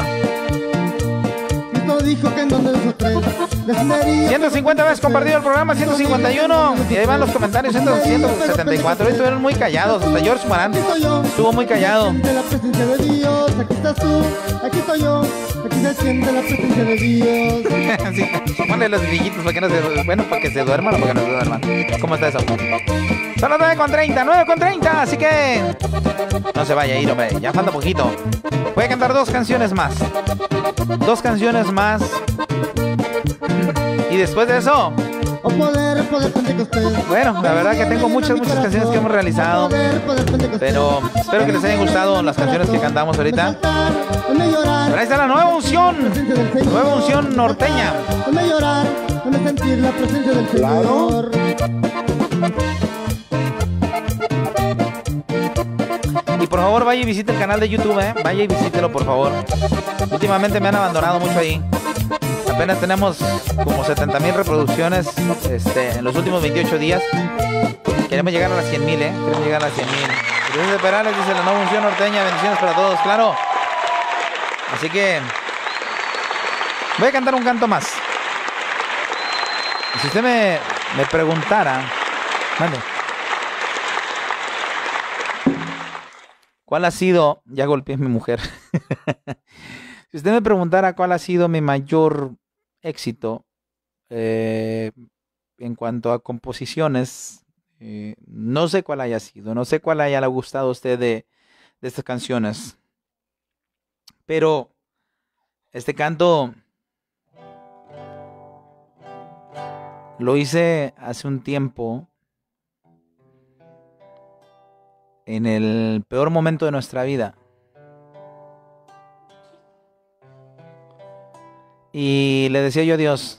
150 veces compartido el programa, 151. Y ahí van los comentarios, 174. Hoy estuvieron muy callados, hasta George Marán estuvo muy callado. La presencia de Dios, aquí estás tú, aquí estoy yo, aquí se siente la presencia de Dios. Sí, ponle los brillitos para que no se, bueno, para que se duerman o para que no se duerman. ¿Cómo está eso? Son las 9:30, 9:30, así que no se vaya a ir, hombre, ya falta poquito. Voy a cantar 2 canciones más. 2 canciones más. Y después de eso, bueno, la verdad que tengo muchas canciones que hemos realizado, pero espero que les hayan gustado las canciones que cantamos ahorita. Pero ahí está la nueva unción norteña. Sentir la presencia del Señor. Y por favor vaya y visite el canal de YouTube, vaya y visítelo por favor. Últimamente me han abandonado mucho ahí. Apenas tenemos como 70,000 reproducciones en los últimos 28 días. Queremos llegar a las 100,000, Queremos llegar a las 100,000. Luis de Perales dice la nueva unción norteña. Bendiciones para todos, claro. Así que voy a cantar un canto más. Y si usted me preguntara, mande, ¿cuál ha sido? Ya golpeé a mi mujer. Si usted me preguntara cuál ha sido mi mayor éxito en cuanto a composiciones, no sé cuál haya sido, no sé cuál haya le gustado a usted de estas canciones, pero este canto lo hice hace un tiempo, en el peor momento de nuestra vida. Y le decía yo a Dios,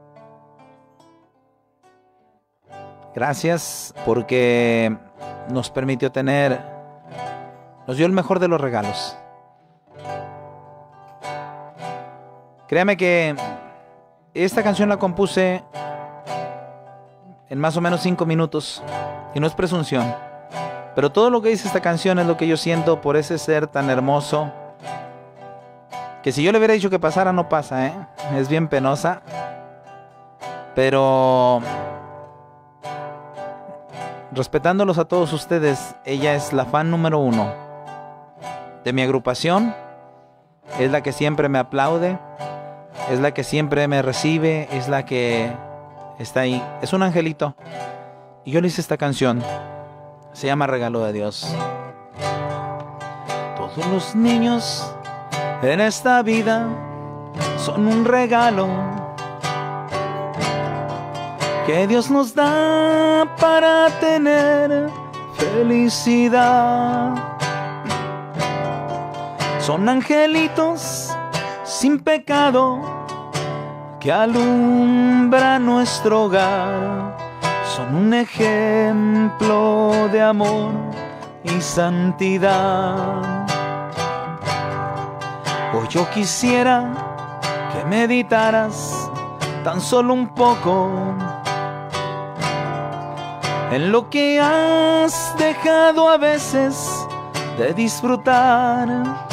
gracias porque nos permitió nos dio el mejor de los regalos. Créame que esta canción la compuse en más o menos 5 minutos, y no es presunción, pero todo lo que dice esta canción es lo que yo siento por ese ser tan hermoso, que si yo le hubiera dicho que pasara, no pasa, es bien penosa, pero respetándolos a todos ustedes, ella es la fan número 1 de mi agrupación, es la que siempre me aplaude, es la que siempre me recibe, es la que está ahí, es un angelito. Y yo le hice esta canción, se llama Regalo de Dios. Todos los niños en esta vida son un regalo que Dios nos da para tener felicidad. Son angelitos sin pecado que alumbran nuestro hogar. Son un ejemplo de amor y santidad. Hoy yo quisiera que meditaras tan solo un poco en lo que has dejado a veces de disfrutar.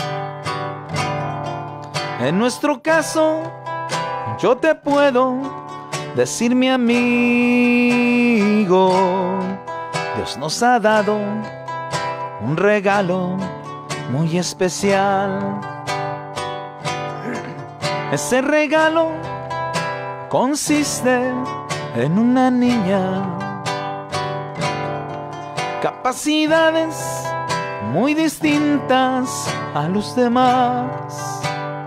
En nuestro caso, yo te puedo decir, mi amigo, Dios nos ha dado un regalo muy especial. Ese regalo consiste en una niña, capacidades muy distintas a los demás,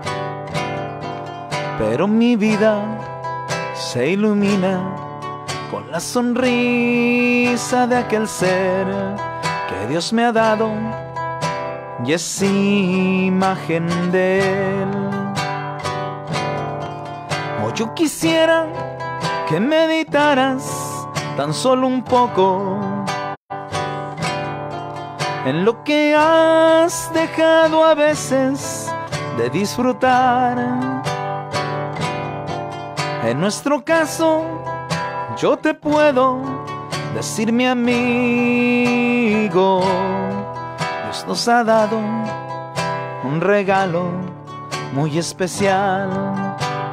pero mi vida se ilumina con la sonrisa de aquel ser que Dios me ha dado y es imagen de Él. O yo quisiera que meditaras tan solo un poco en lo que has dejado a veces de disfrutar. En nuestro caso, yo te puedo decir, mi amigo, Dios nos ha dado un regalo muy especial.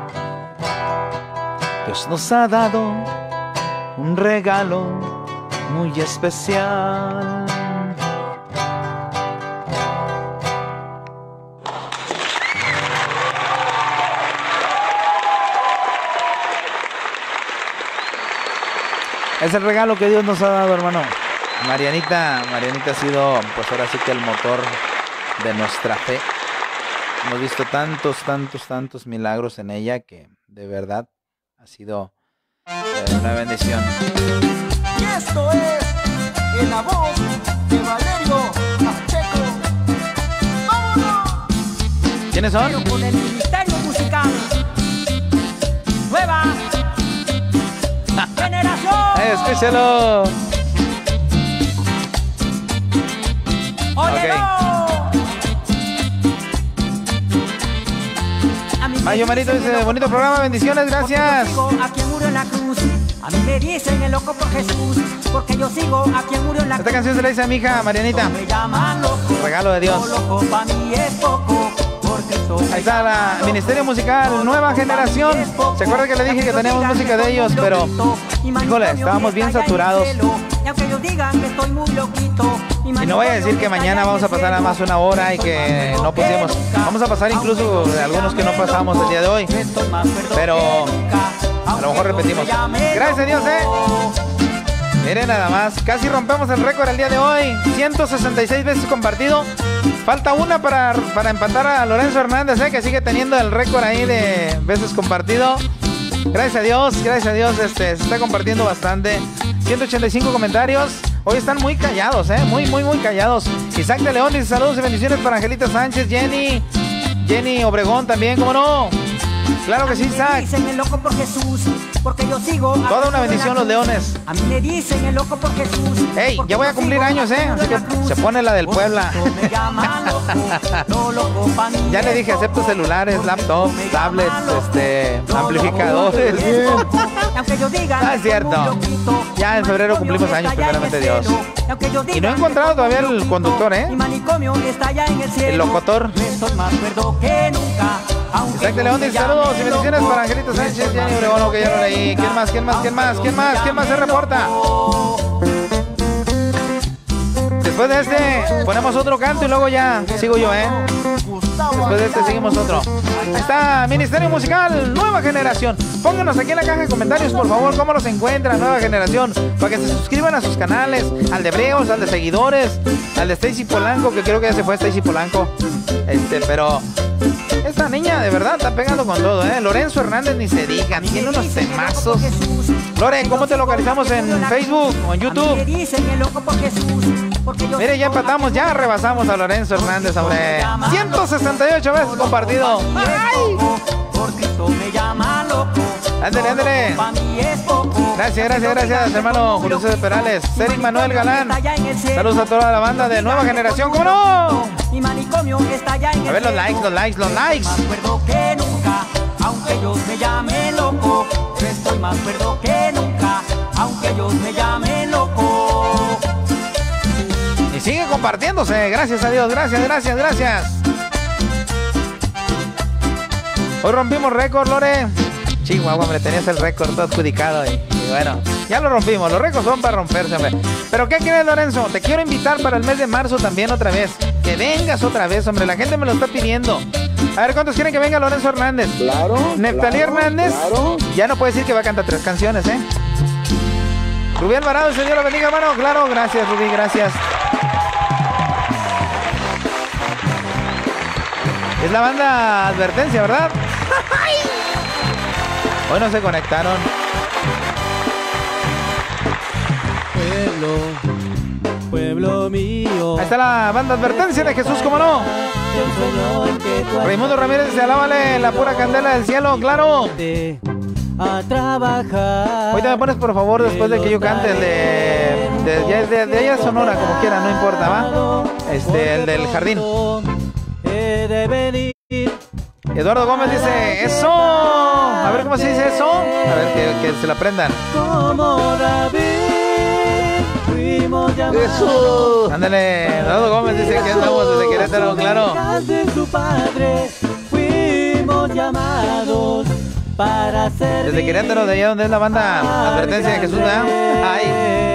Dios nos ha dado un regalo muy especial. Es el regalo que Dios nos ha dado, hermano. Marianita ha sido, pues ahora sí que el motor de nuestra fe. Hemos visto tantos milagros en ella que de verdad ha sido una bendición. Y esto es en la voz de Valerio Pacheco. ¡Vámonos! ¿Quiénes son? Pero con el Ministerio Musical Nueva Generación. Escúchalo. Óyelo. Mayo Marito dice, bonito programa, bendiciones, gracias. A quien murió en la cruz. A mí me dicen el loco por Jesús, porque yo sigo a quien murió en la cruz. Esta canción se la dice a mi hija Marianita. Regalo de Dios. Loco para mí es poco. Ahí está la Ministerio Musical Nueva Generación. ¿Se acuerda que le dije que teníamos música de ellos? Pero, híjole, estábamos bien saturados. Y no voy a decir que mañana vamos a pasar a más una hora y que no pusimos. Vamos a pasar incluso algunos que no pasamos el día de hoy. Pero a lo mejor repetimos. Gracias a Dios, Miren nada más, casi rompemos el récord el día de hoy. 166 veces compartido. Falta una para empatar a Lorenzo Hernández, que sigue teniendo el récord ahí de veces compartido. Gracias a Dios, se está compartiendo bastante. 185 comentarios. Hoy están muy callados, muy callados. Isaac de León dice saludos y bendiciones para Angelita Sánchez, Jenny Obregón también, ¿cómo no? Claro que sí, Isaac. Dicen el loco por Jesús, porque yo sigo. Toda una bendición los leones. A mí me dicen el loco por Jesús. Ey, ya voy a cumplir años, así que se pone la del Puebla. Ya le dije, acepto celulares, laptops, tablets, amplificadores. Ah, es cierto. Ya en febrero cumplimos años, primeramente Dios. Y no he encontrado todavía el conductor, el locutor. Isaac de León dice saludos y bendiciones para Angelito Sánchez, Jenny Obregón, que ya lo leí. ¿Quién más se reporta? Después de este ponemos otro canto y luego ya sigo yo, Después de este seguimos otro. Ahí está Ministerio Musical Nueva Generación. Pónganos aquí en la caja de comentarios, por favor, cómo los encuentran Nueva Generación, para que se suscriban a sus canales, al de Breos, al de Seguidores, al de Stacy Polanco, que creo que ya se fue Stacy Polanco. Pero esta niña de verdad está pegando con todo, Lorenzo Hernández ni se diga, tiene unos temazos. Lore, ¿cómo te localizamos en Facebook o en YouTube? Mire, ya empatamos, ya rebasamos a Lorenzo Hernández, hombre. 168 veces compartido. ¡Ay! Ándale. Gracias, hermano Julio César Perales. Ceric Manuel Galán. Saludos a toda la banda de Nueva Generación, ¿cómo no? A ver los likes. Más cuerdo que nunca, aunque ellos me llamen loco. Estoy más cuerdo que nunca, aunque ellos me llamen loco. Y sigue compartiéndose, gracias a Dios, gracias. Hoy rompimos récord, Lore. Chihuahua, hombre, tenías el récord todo adjudicado y bueno, ya lo rompimos. Los récords son para romperse, hombre. Pero ¿qué quieres, Lorenzo? Te quiero invitar para el mes de marzo también otra vez. Que vengas otra vez, hombre, la gente me lo está pidiendo. A ver, ¿cuántos quieren que venga Lorenzo Hernández? Claro. Neftalí Hernández. Claro. Ya no puede decir que va a cantar 3 canciones, Rubí Alvarado, Señor lo bendiga, hermano. Claro, gracias, Rubí, gracias. Es la banda Advertencia, ¿verdad? Hoy no se conectaron. Pueblo mío. Ahí está la banda Advertencia de Jesús, ¿cómo no? Raimundo Ramírez dice, alábale la pura candela del cielo, claro. a trabajar. Ahorita me pones por favor después de que yo cante el de allá Sonora, como quiera, no importa, ¿va? El del jardín. He de venir. Eduardo Gómez dice, ¡eso! A ver cómo se dice eso. A ver, que se la aprendan. Como David, fuimos llamados. ¡Eso! Ándale, Eduardo Gómez dice que andamos desde Querétaro, claro. De su padre, fuimos llamados para ser. Desde Querétaro, de allá donde es la banda Advertencia de Jesús, ¿verdad? Ay.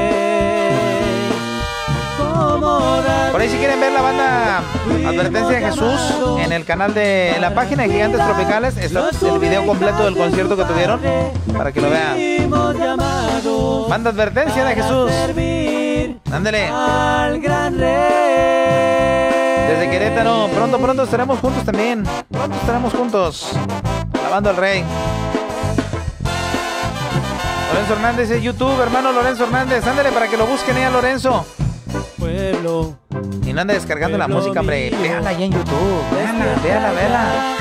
Por ahí si quieren ver la banda Advertencia de Jesús en el canal de la página de Gigantes Tropicales, está el video completo del concierto que tuvieron para que lo vean. Banda Advertencia de Jesús. Ándale. Desde Querétaro, pronto estaremos juntos también. Pronto estaremos juntos. Alabando al Rey. Lorenzo Hernández de YouTube, hermano Lorenzo Hernández. Ándale para que lo busquen ahí a Lorenzo. Pueblo. Y no anda descargando la música, hombre. Véala ahí en YouTube. Véala.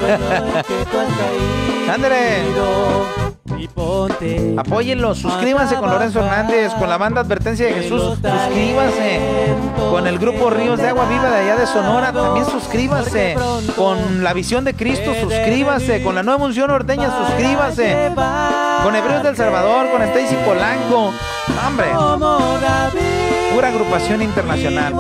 Ándale. Apóyenlo, suscríbanse con Lorenzo Hernández, con la banda Advertencia de Jesús, suscríbanse con el grupo Ríos de Agua Viva de allá de Sonora, también suscríbanse con la Visión de Cristo, suscríbanse con la Nueva Unción Norteña, suscríbanse con Hebreos del Salvador, con Stacy Polanco, hombre, pura agrupación internacional.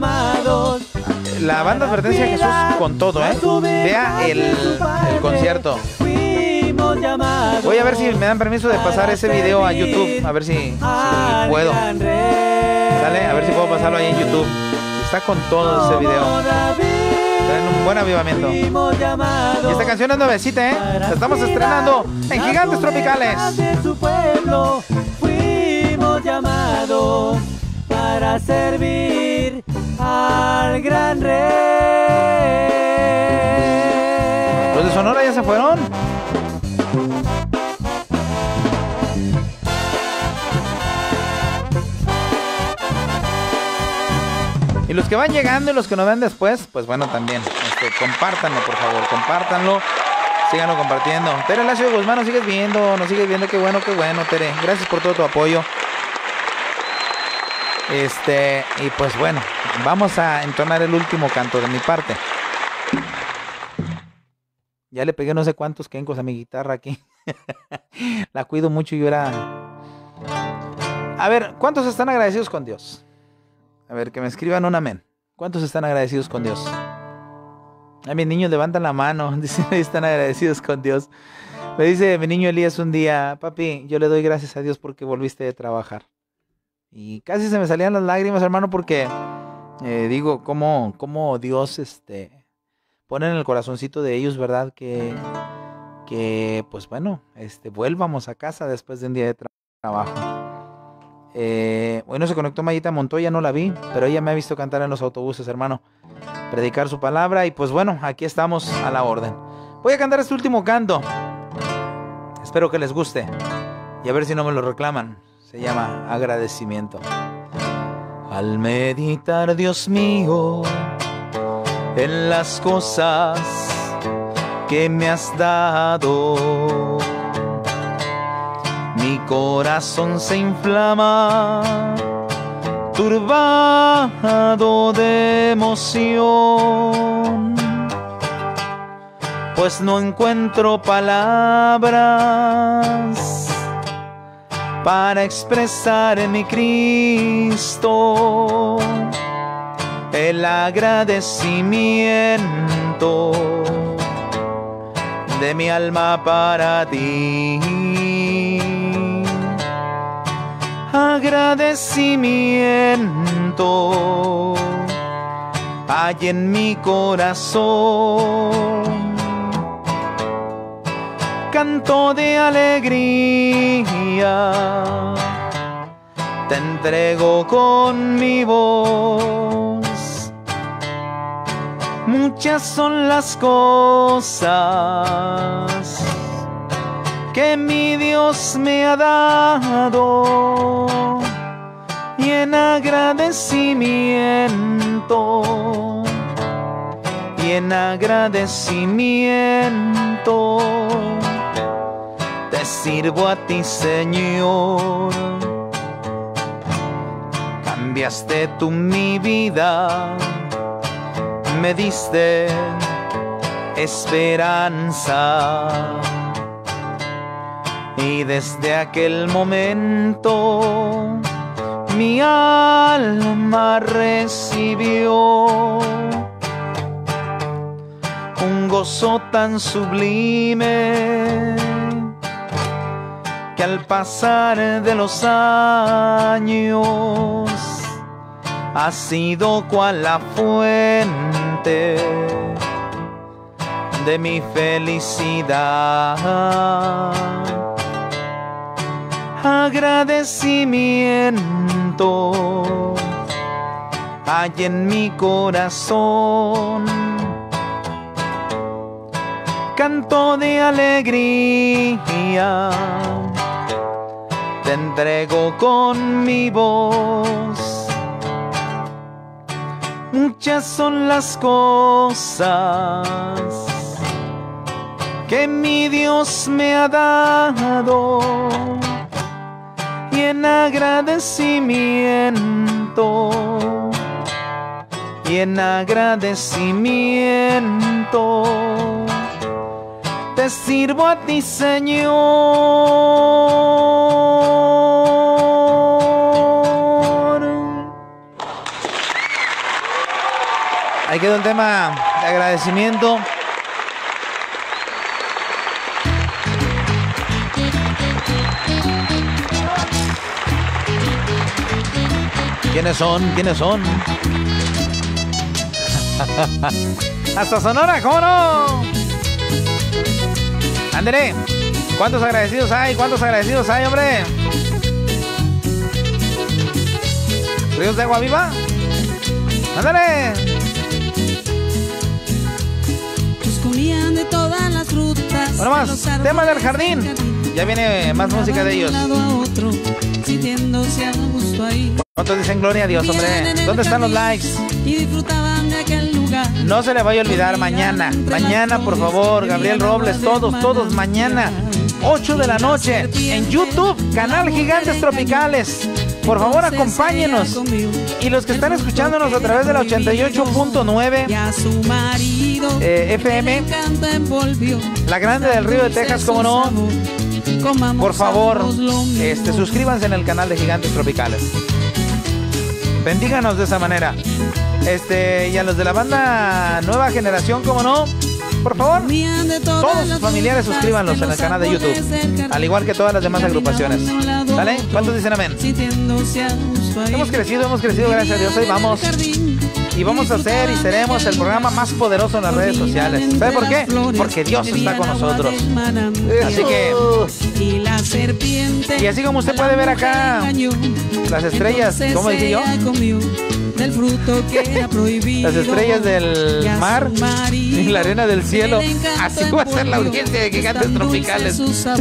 La banda Advertencia de Jesús con todo, vea el concierto. Voy a ver si me dan permiso de pasar ese video a YouTube. A ver si puedo. ¿Sale? A ver si puedo pasarlo ahí en YouTube. Está con todo ese video. Traen un buen avivamiento. Y esta canción es nuevecita, La estamos estrenando en Gigantes Tropicales. Fuimos llamados para servir al gran rey. ¿Los de Sonora ya se fueron? Y los que van llegando y los que nos ven después, pues bueno, también, compártanlo, por favor, compártanlo, síganlo compartiendo. Tere Lacio de Guzmán, nos sigues viendo, qué bueno, Tere, gracias por todo tu apoyo. Y pues bueno, vamos a entonar el último canto de mi parte. Ya le pegué no sé cuántos quencos a mi guitarra aquí. La cuido mucho y yo era... A ver, ¿cuántos están agradecidos con Dios? A ver, que me escriban un amén. ¿Cuántos están agradecidos con Dios? A mis niños levantan la mano. Dicen que están agradecidos con Dios. Me dice mi niño Elías un día: papi, yo le doy gracias a Dios porque volviste de trabajar. Y casi se me salían las lágrimas, hermano, porque digo, cómo Dios pone en el corazoncito de ellos, ¿verdad? Que pues bueno, vuelvamos a casa después de un día de trabajo. Hoy no se conectó Mayita Montoya, no la vi, pero ella me ha visto cantar en los autobuses, hermano, predicar su palabra, y pues bueno, aquí estamos a la orden. Voy a cantar este último canto, espero que les guste y a ver si no me lo reclaman. Se llama Agradecimiento. Al meditar, Dios mío, en las cosas que me has dado, mi corazón se inflama, turbado de emoción, pues no encuentro palabras para expresar en mi Cristo el agradecimiento de mi alma para ti. Agradecimiento hay en mi corazón, canto de alegría, te entrego con mi voz. Muchas son las cosas que mi Dios me ha dado, y en agradecimiento, te te sirvo a ti, Señor. Cambiaste tú mi vida, me diste esperanza. Y desde aquel momento mi alma recibió un gozo tan sublime que al pasar de los años ha sido cual la fuente de mi felicidad. Agradecimiento hay en mi corazón, canto de alegría te entrego con mi voz. Muchas son las cosas que mi Dios me ha dado, y en agradecimiento, te sirvo a ti, Señor. Ahí quedó el tema de agradecimiento. ¿Quiénes son? ¿Quiénes son? Hasta Sonora, ¿cómo no? Ándale. ¿Cuántos agradecidos hay? ¿Cuántos agradecidos hay, hombre? ¿Ríos de agua viva? Ándale. Pues comían de todas las frutas. Bueno, más. Tema del jardín. Ya viene más música de ellos. Sintiéndose a gusto ahí. ¿Cuántos dicen gloria a Dios, hombre? ¿Dónde están los likes? Y disfrutaban de aquel lugar. No se le vaya a olvidar mañana. Mañana, por favor, Gabriel Robles, todos mañana, 8 de la noche, en YouTube, canal Gigantes Tropicales. Por favor, acompáñenos. Y los que están escuchándonos a través de la 88.9 FM, la Grande del Río de Texas, como no. Por favor, suscríbanse en el canal de Gigantes Tropicales. Bendíganos de esa manera. Y a los de la banda Nueva Generación, como no, por favor, todos sus familiares suscríbanlos en el canal de YouTube, al igual que todas las demás agrupaciones. ¿Sale? ¿Cuántos dicen amén? Hemos crecido, gracias a Dios. Ahí vamos. Y vamos a hacer y seremos el programa más poderoso en las redes sociales. ¿Sabe por qué? Porque Dios está con nosotros. Así que... Y así como usted puede ver acá las estrellas, ¿cómo dije yo? Las estrellas del mar y la arena del cielo. Así va a ser la audiencia de Gigantes Tropicales.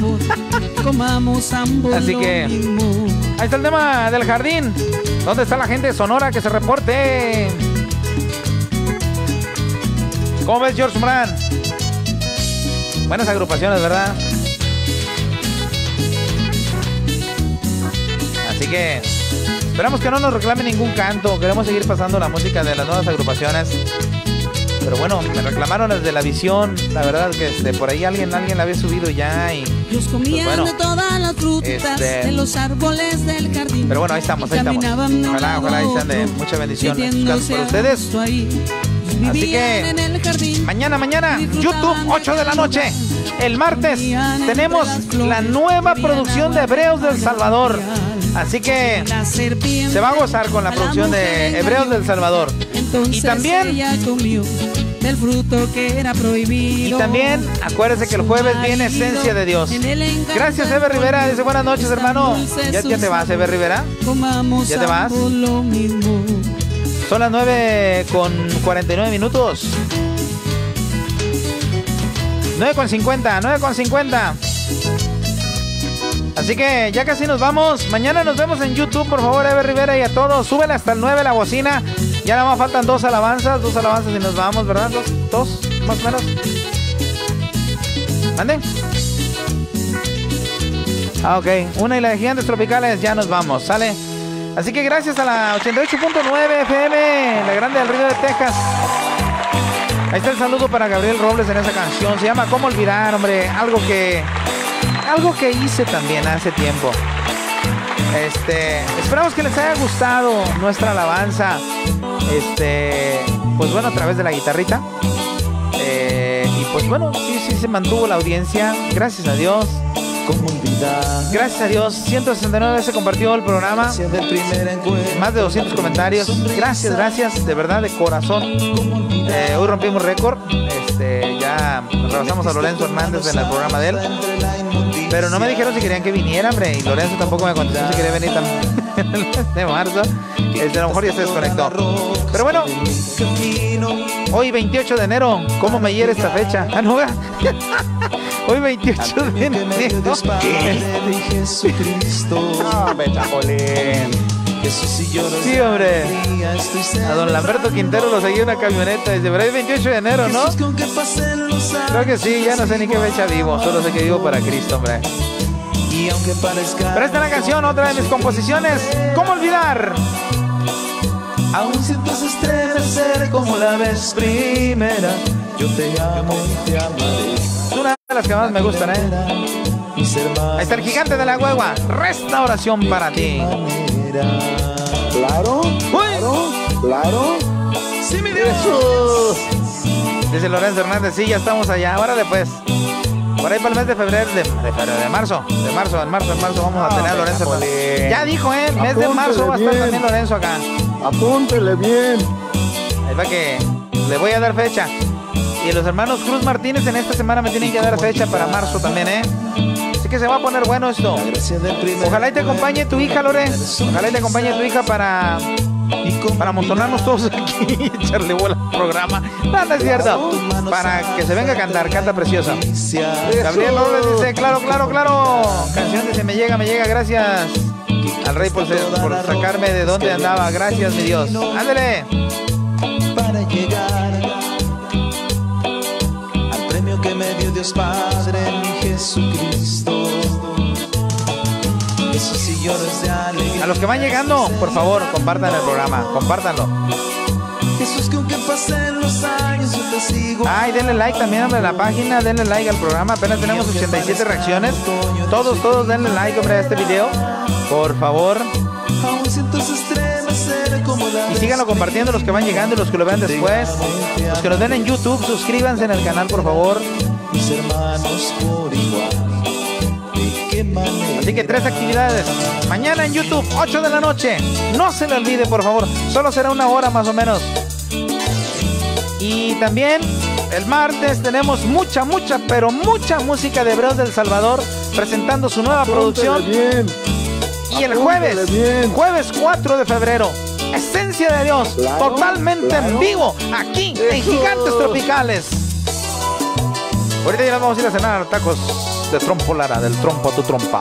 Así que ahí está el tema del jardín. ¿Dónde está la gente de Sonora que se reporte? ¿Cómo ves, George Moran? Buenas agrupaciones, ¿verdad? Así que esperamos que no nos reclamen ningún canto. Queremos seguir pasando la música de las nuevas agrupaciones. Pero bueno, me reclamaron las de La Visión. La verdad que por ahí alguien la había subido ya. Y ellos comían pues bueno, de todas las frutas de los árboles del jardín. Pero bueno, ahí estamos. Ojalá ahí sean de mucha bendición para ustedes. Así que mañana, YouTube, 8 de la noche. El martes tenemos la nueva producción de Hebreos del Salvador. Así que se va a gozar con la producción de Hebreos del Salvador. Y también del fruto que era prohibido. Y también acuérdese que el jueves viene Esencia de Dios. Gracias, Eber Rivera. Dice buenas noches, hermano. ¿Ya te vas, Eber Rivera? ¿Ya te vas? Son las 9:49. 9:50. Así que ya casi nos vamos. Mañana nos vemos en YouTube, por favor, Eber Rivera, y a todos. Súbele hasta el 9 la bocina. Ya nada más faltan dos alabanzas y nos vamos, ¿verdad? Dos, más o menos. ¿Mande? Ah, ok. Una y la de Gigantes Tropicales, ya nos vamos, ¿sale? Así que gracias a la 88.9 FM, la grande del Río de Texas. Ahí está el saludo para Gabriel Robles en esa canción. Se llama ¿Cómo olvidar, hombre? Algo que hice también hace tiempo. Esperamos que les haya gustado nuestra alabanza. Pues bueno, a través de la guitarrita. Y pues bueno, sí se mantuvo la audiencia. Gracias a Dios. Gracias a Dios, 169 veces se compartió el programa. Más de 200 comentarios. Gracias, de verdad, de corazón. Hoy rompimos récord. Ya rebasamos a Lorenzo Hernández en el programa de él. Pero no me dijeron si querían que viniera, hombre. Y Lorenzo tampoco me contestó si quería venir también de marzo. A lo mejor ya se desconectó. Pero bueno, hoy 28 de enero. ¿Cómo me hiere esta fecha? Ah, no, hoy 28 de enero. Ah, Betapolín. Sí, hombre. A don Lamberto Quintero lo seguía una camioneta. Dice, pero hoy 28 de enero, ¿no? Creo que sí, ya no sé ni qué fecha vivo. Solo sé que vivo para Cristo, hombre. Pero esta es la canción, otra de mis composiciones. ¿Cómo olvidar? Aún sientes estremecer como la vez primera. Yo te amo y te amaré. Es una de las que más me gustan, ¿eh? Ahí está el Gigante de la Guagua. Restauración para ti. Claro. Sí, mi Dios. Dice Lorenzo Hernández, sí, ya estamos allá. Ahora después. Por ahí para el mes de febrero, de marzo. En marzo vamos a tener a Lorenzo Hernández. Ya dijo, mes de marzo va a estar también Lorenzo acá. Apúntele bien. Ahí va que le voy a dar fecha. Y los hermanos Cruz Martínez en esta semana me tienen que dar fecha para marzo también, Así que se va a poner bueno esto. Ojalá y te acompañe tu hija, Lore. Ojalá y te acompañe tu hija para amontonarnos todos aquí y echarle bola al programa. No es cierto. Para que se venga a cantar, canta preciosa. Gabriel Robles dice, claro. Canción de Se me llega, gracias al Rey por sacarme de donde andaba. Gracias, mi Dios. Ándele. Para llegar al premio que me dio Dios Padre, mi Jesucristo. Esos sillones de alegría. A los que van llegando, por favor, compartan el programa, compártanlo. Jesús, que aunque pasen los años, yo te sigo. Ay, denle like también, hombre, a la página, denle like al programa. Apenas tenemos 87 reacciones. Todos denle like, hombre, a este video, por favor. Y síganlo compartiendo los que van llegando y los que lo vean después. Los que nos ven en YouTube, suscríbanse en el canal, por favor. Mis hermanos por igual. Así que 3 actividades. Mañana en YouTube, 8 de la noche. No se le olvide, por favor. Solo será 1 hora más o menos. Y también el martes tenemos mucha música de Hebreos del Salvador presentando su nueva producción. Y el jueves 4 de febrero, Esencia de Dios, totalmente en vivo, aquí en Gigantes Tropicales. Ahorita ya nos vamos a ir a cenar tacos de trompo Lara, del trompo a tu trompa.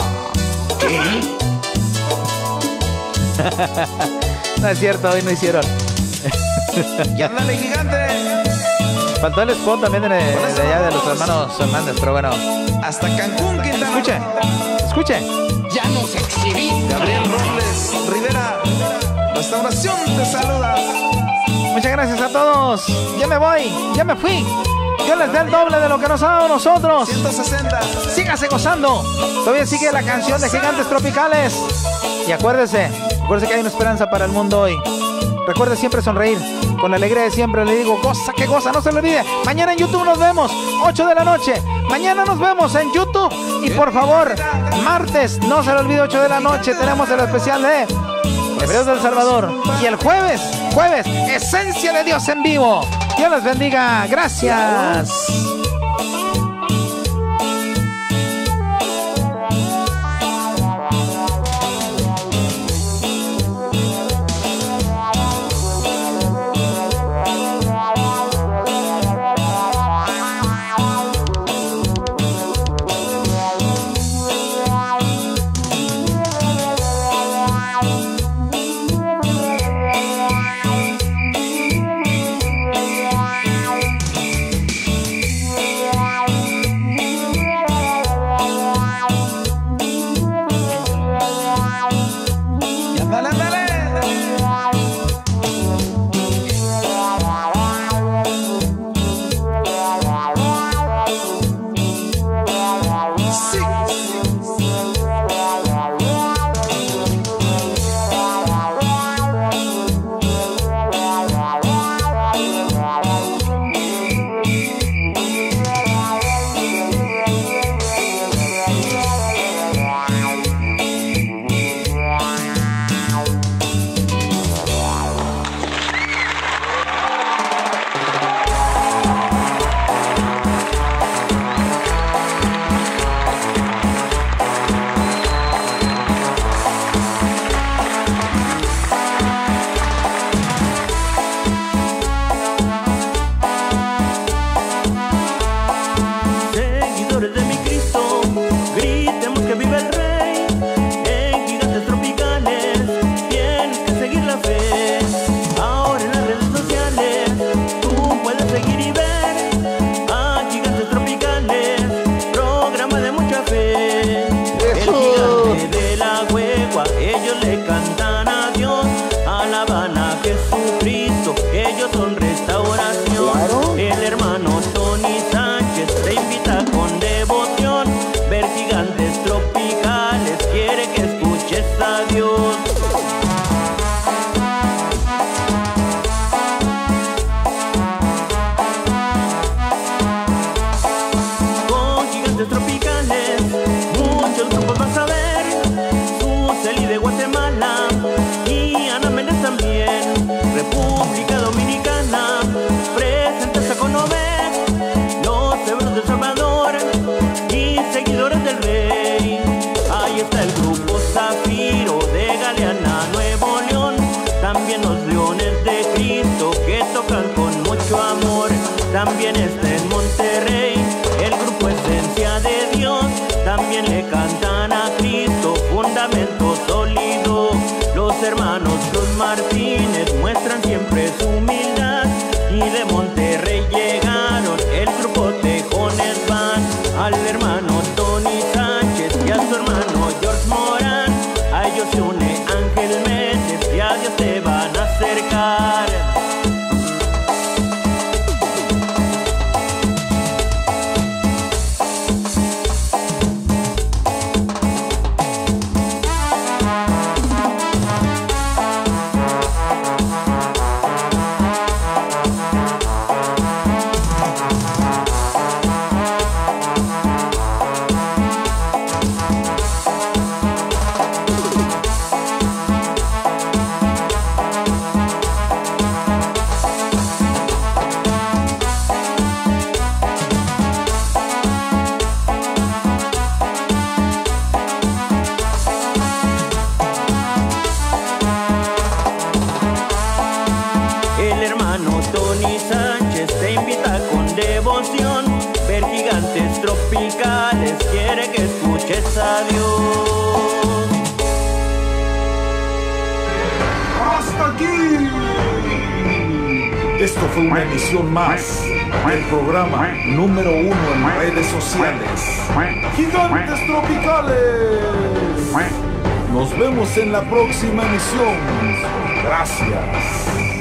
No es cierto, hoy no hicieron. ¡Y ándale, gigante! Faltó el spot también de allá de los hermanos Hernández, pero bueno. Hasta Cancún, Quintana. Escuche. Ya nos exhibiste. Gabriel Robles Rivera, Restauración te saluda. Muchas gracias a todos. Ya me voy, ya me fui. Yo les dé el doble de lo que nos ha dado nosotros. 160. Sígase gozando. Todavía sigue la canción de Gigantes Tropicales. Y acuérdese que hay una esperanza para el mundo hoy. Recuerde siempre sonreír. Con la alegría de siempre le digo, goza, que goza, no se lo olvide. Mañana en YouTube nos vemos, 8 de la noche. Mañana nos vemos en YouTube. Y por favor, martes, no se lo olvide, 8 de la noche. Tenemos el especial de Hebreos del Salvador. Y el jueves, Esencia de Dios en vivo. Dios les bendiga. Gracias. también está en Monterrey. El grupo Esencia de Dios, también le cantan a Cristo, fundamento sólido. Los hermanos Cruz Martínez muestran siempre su humildad. Y de Monterrey llegaron el grupo Tejones Van, al hermano Tony Sánchez y a su hermano George Morán. A ellos se une Ángel Méndez y a Dios se van a acercar. Ver gigantes tropicales, quiere que escuches a Dios. ¡Hasta aquí! Esto fue una emisión más del programa número 1 en redes sociales, Gigantes Tropicales. Nos vemos en la próxima emisión. Gracias.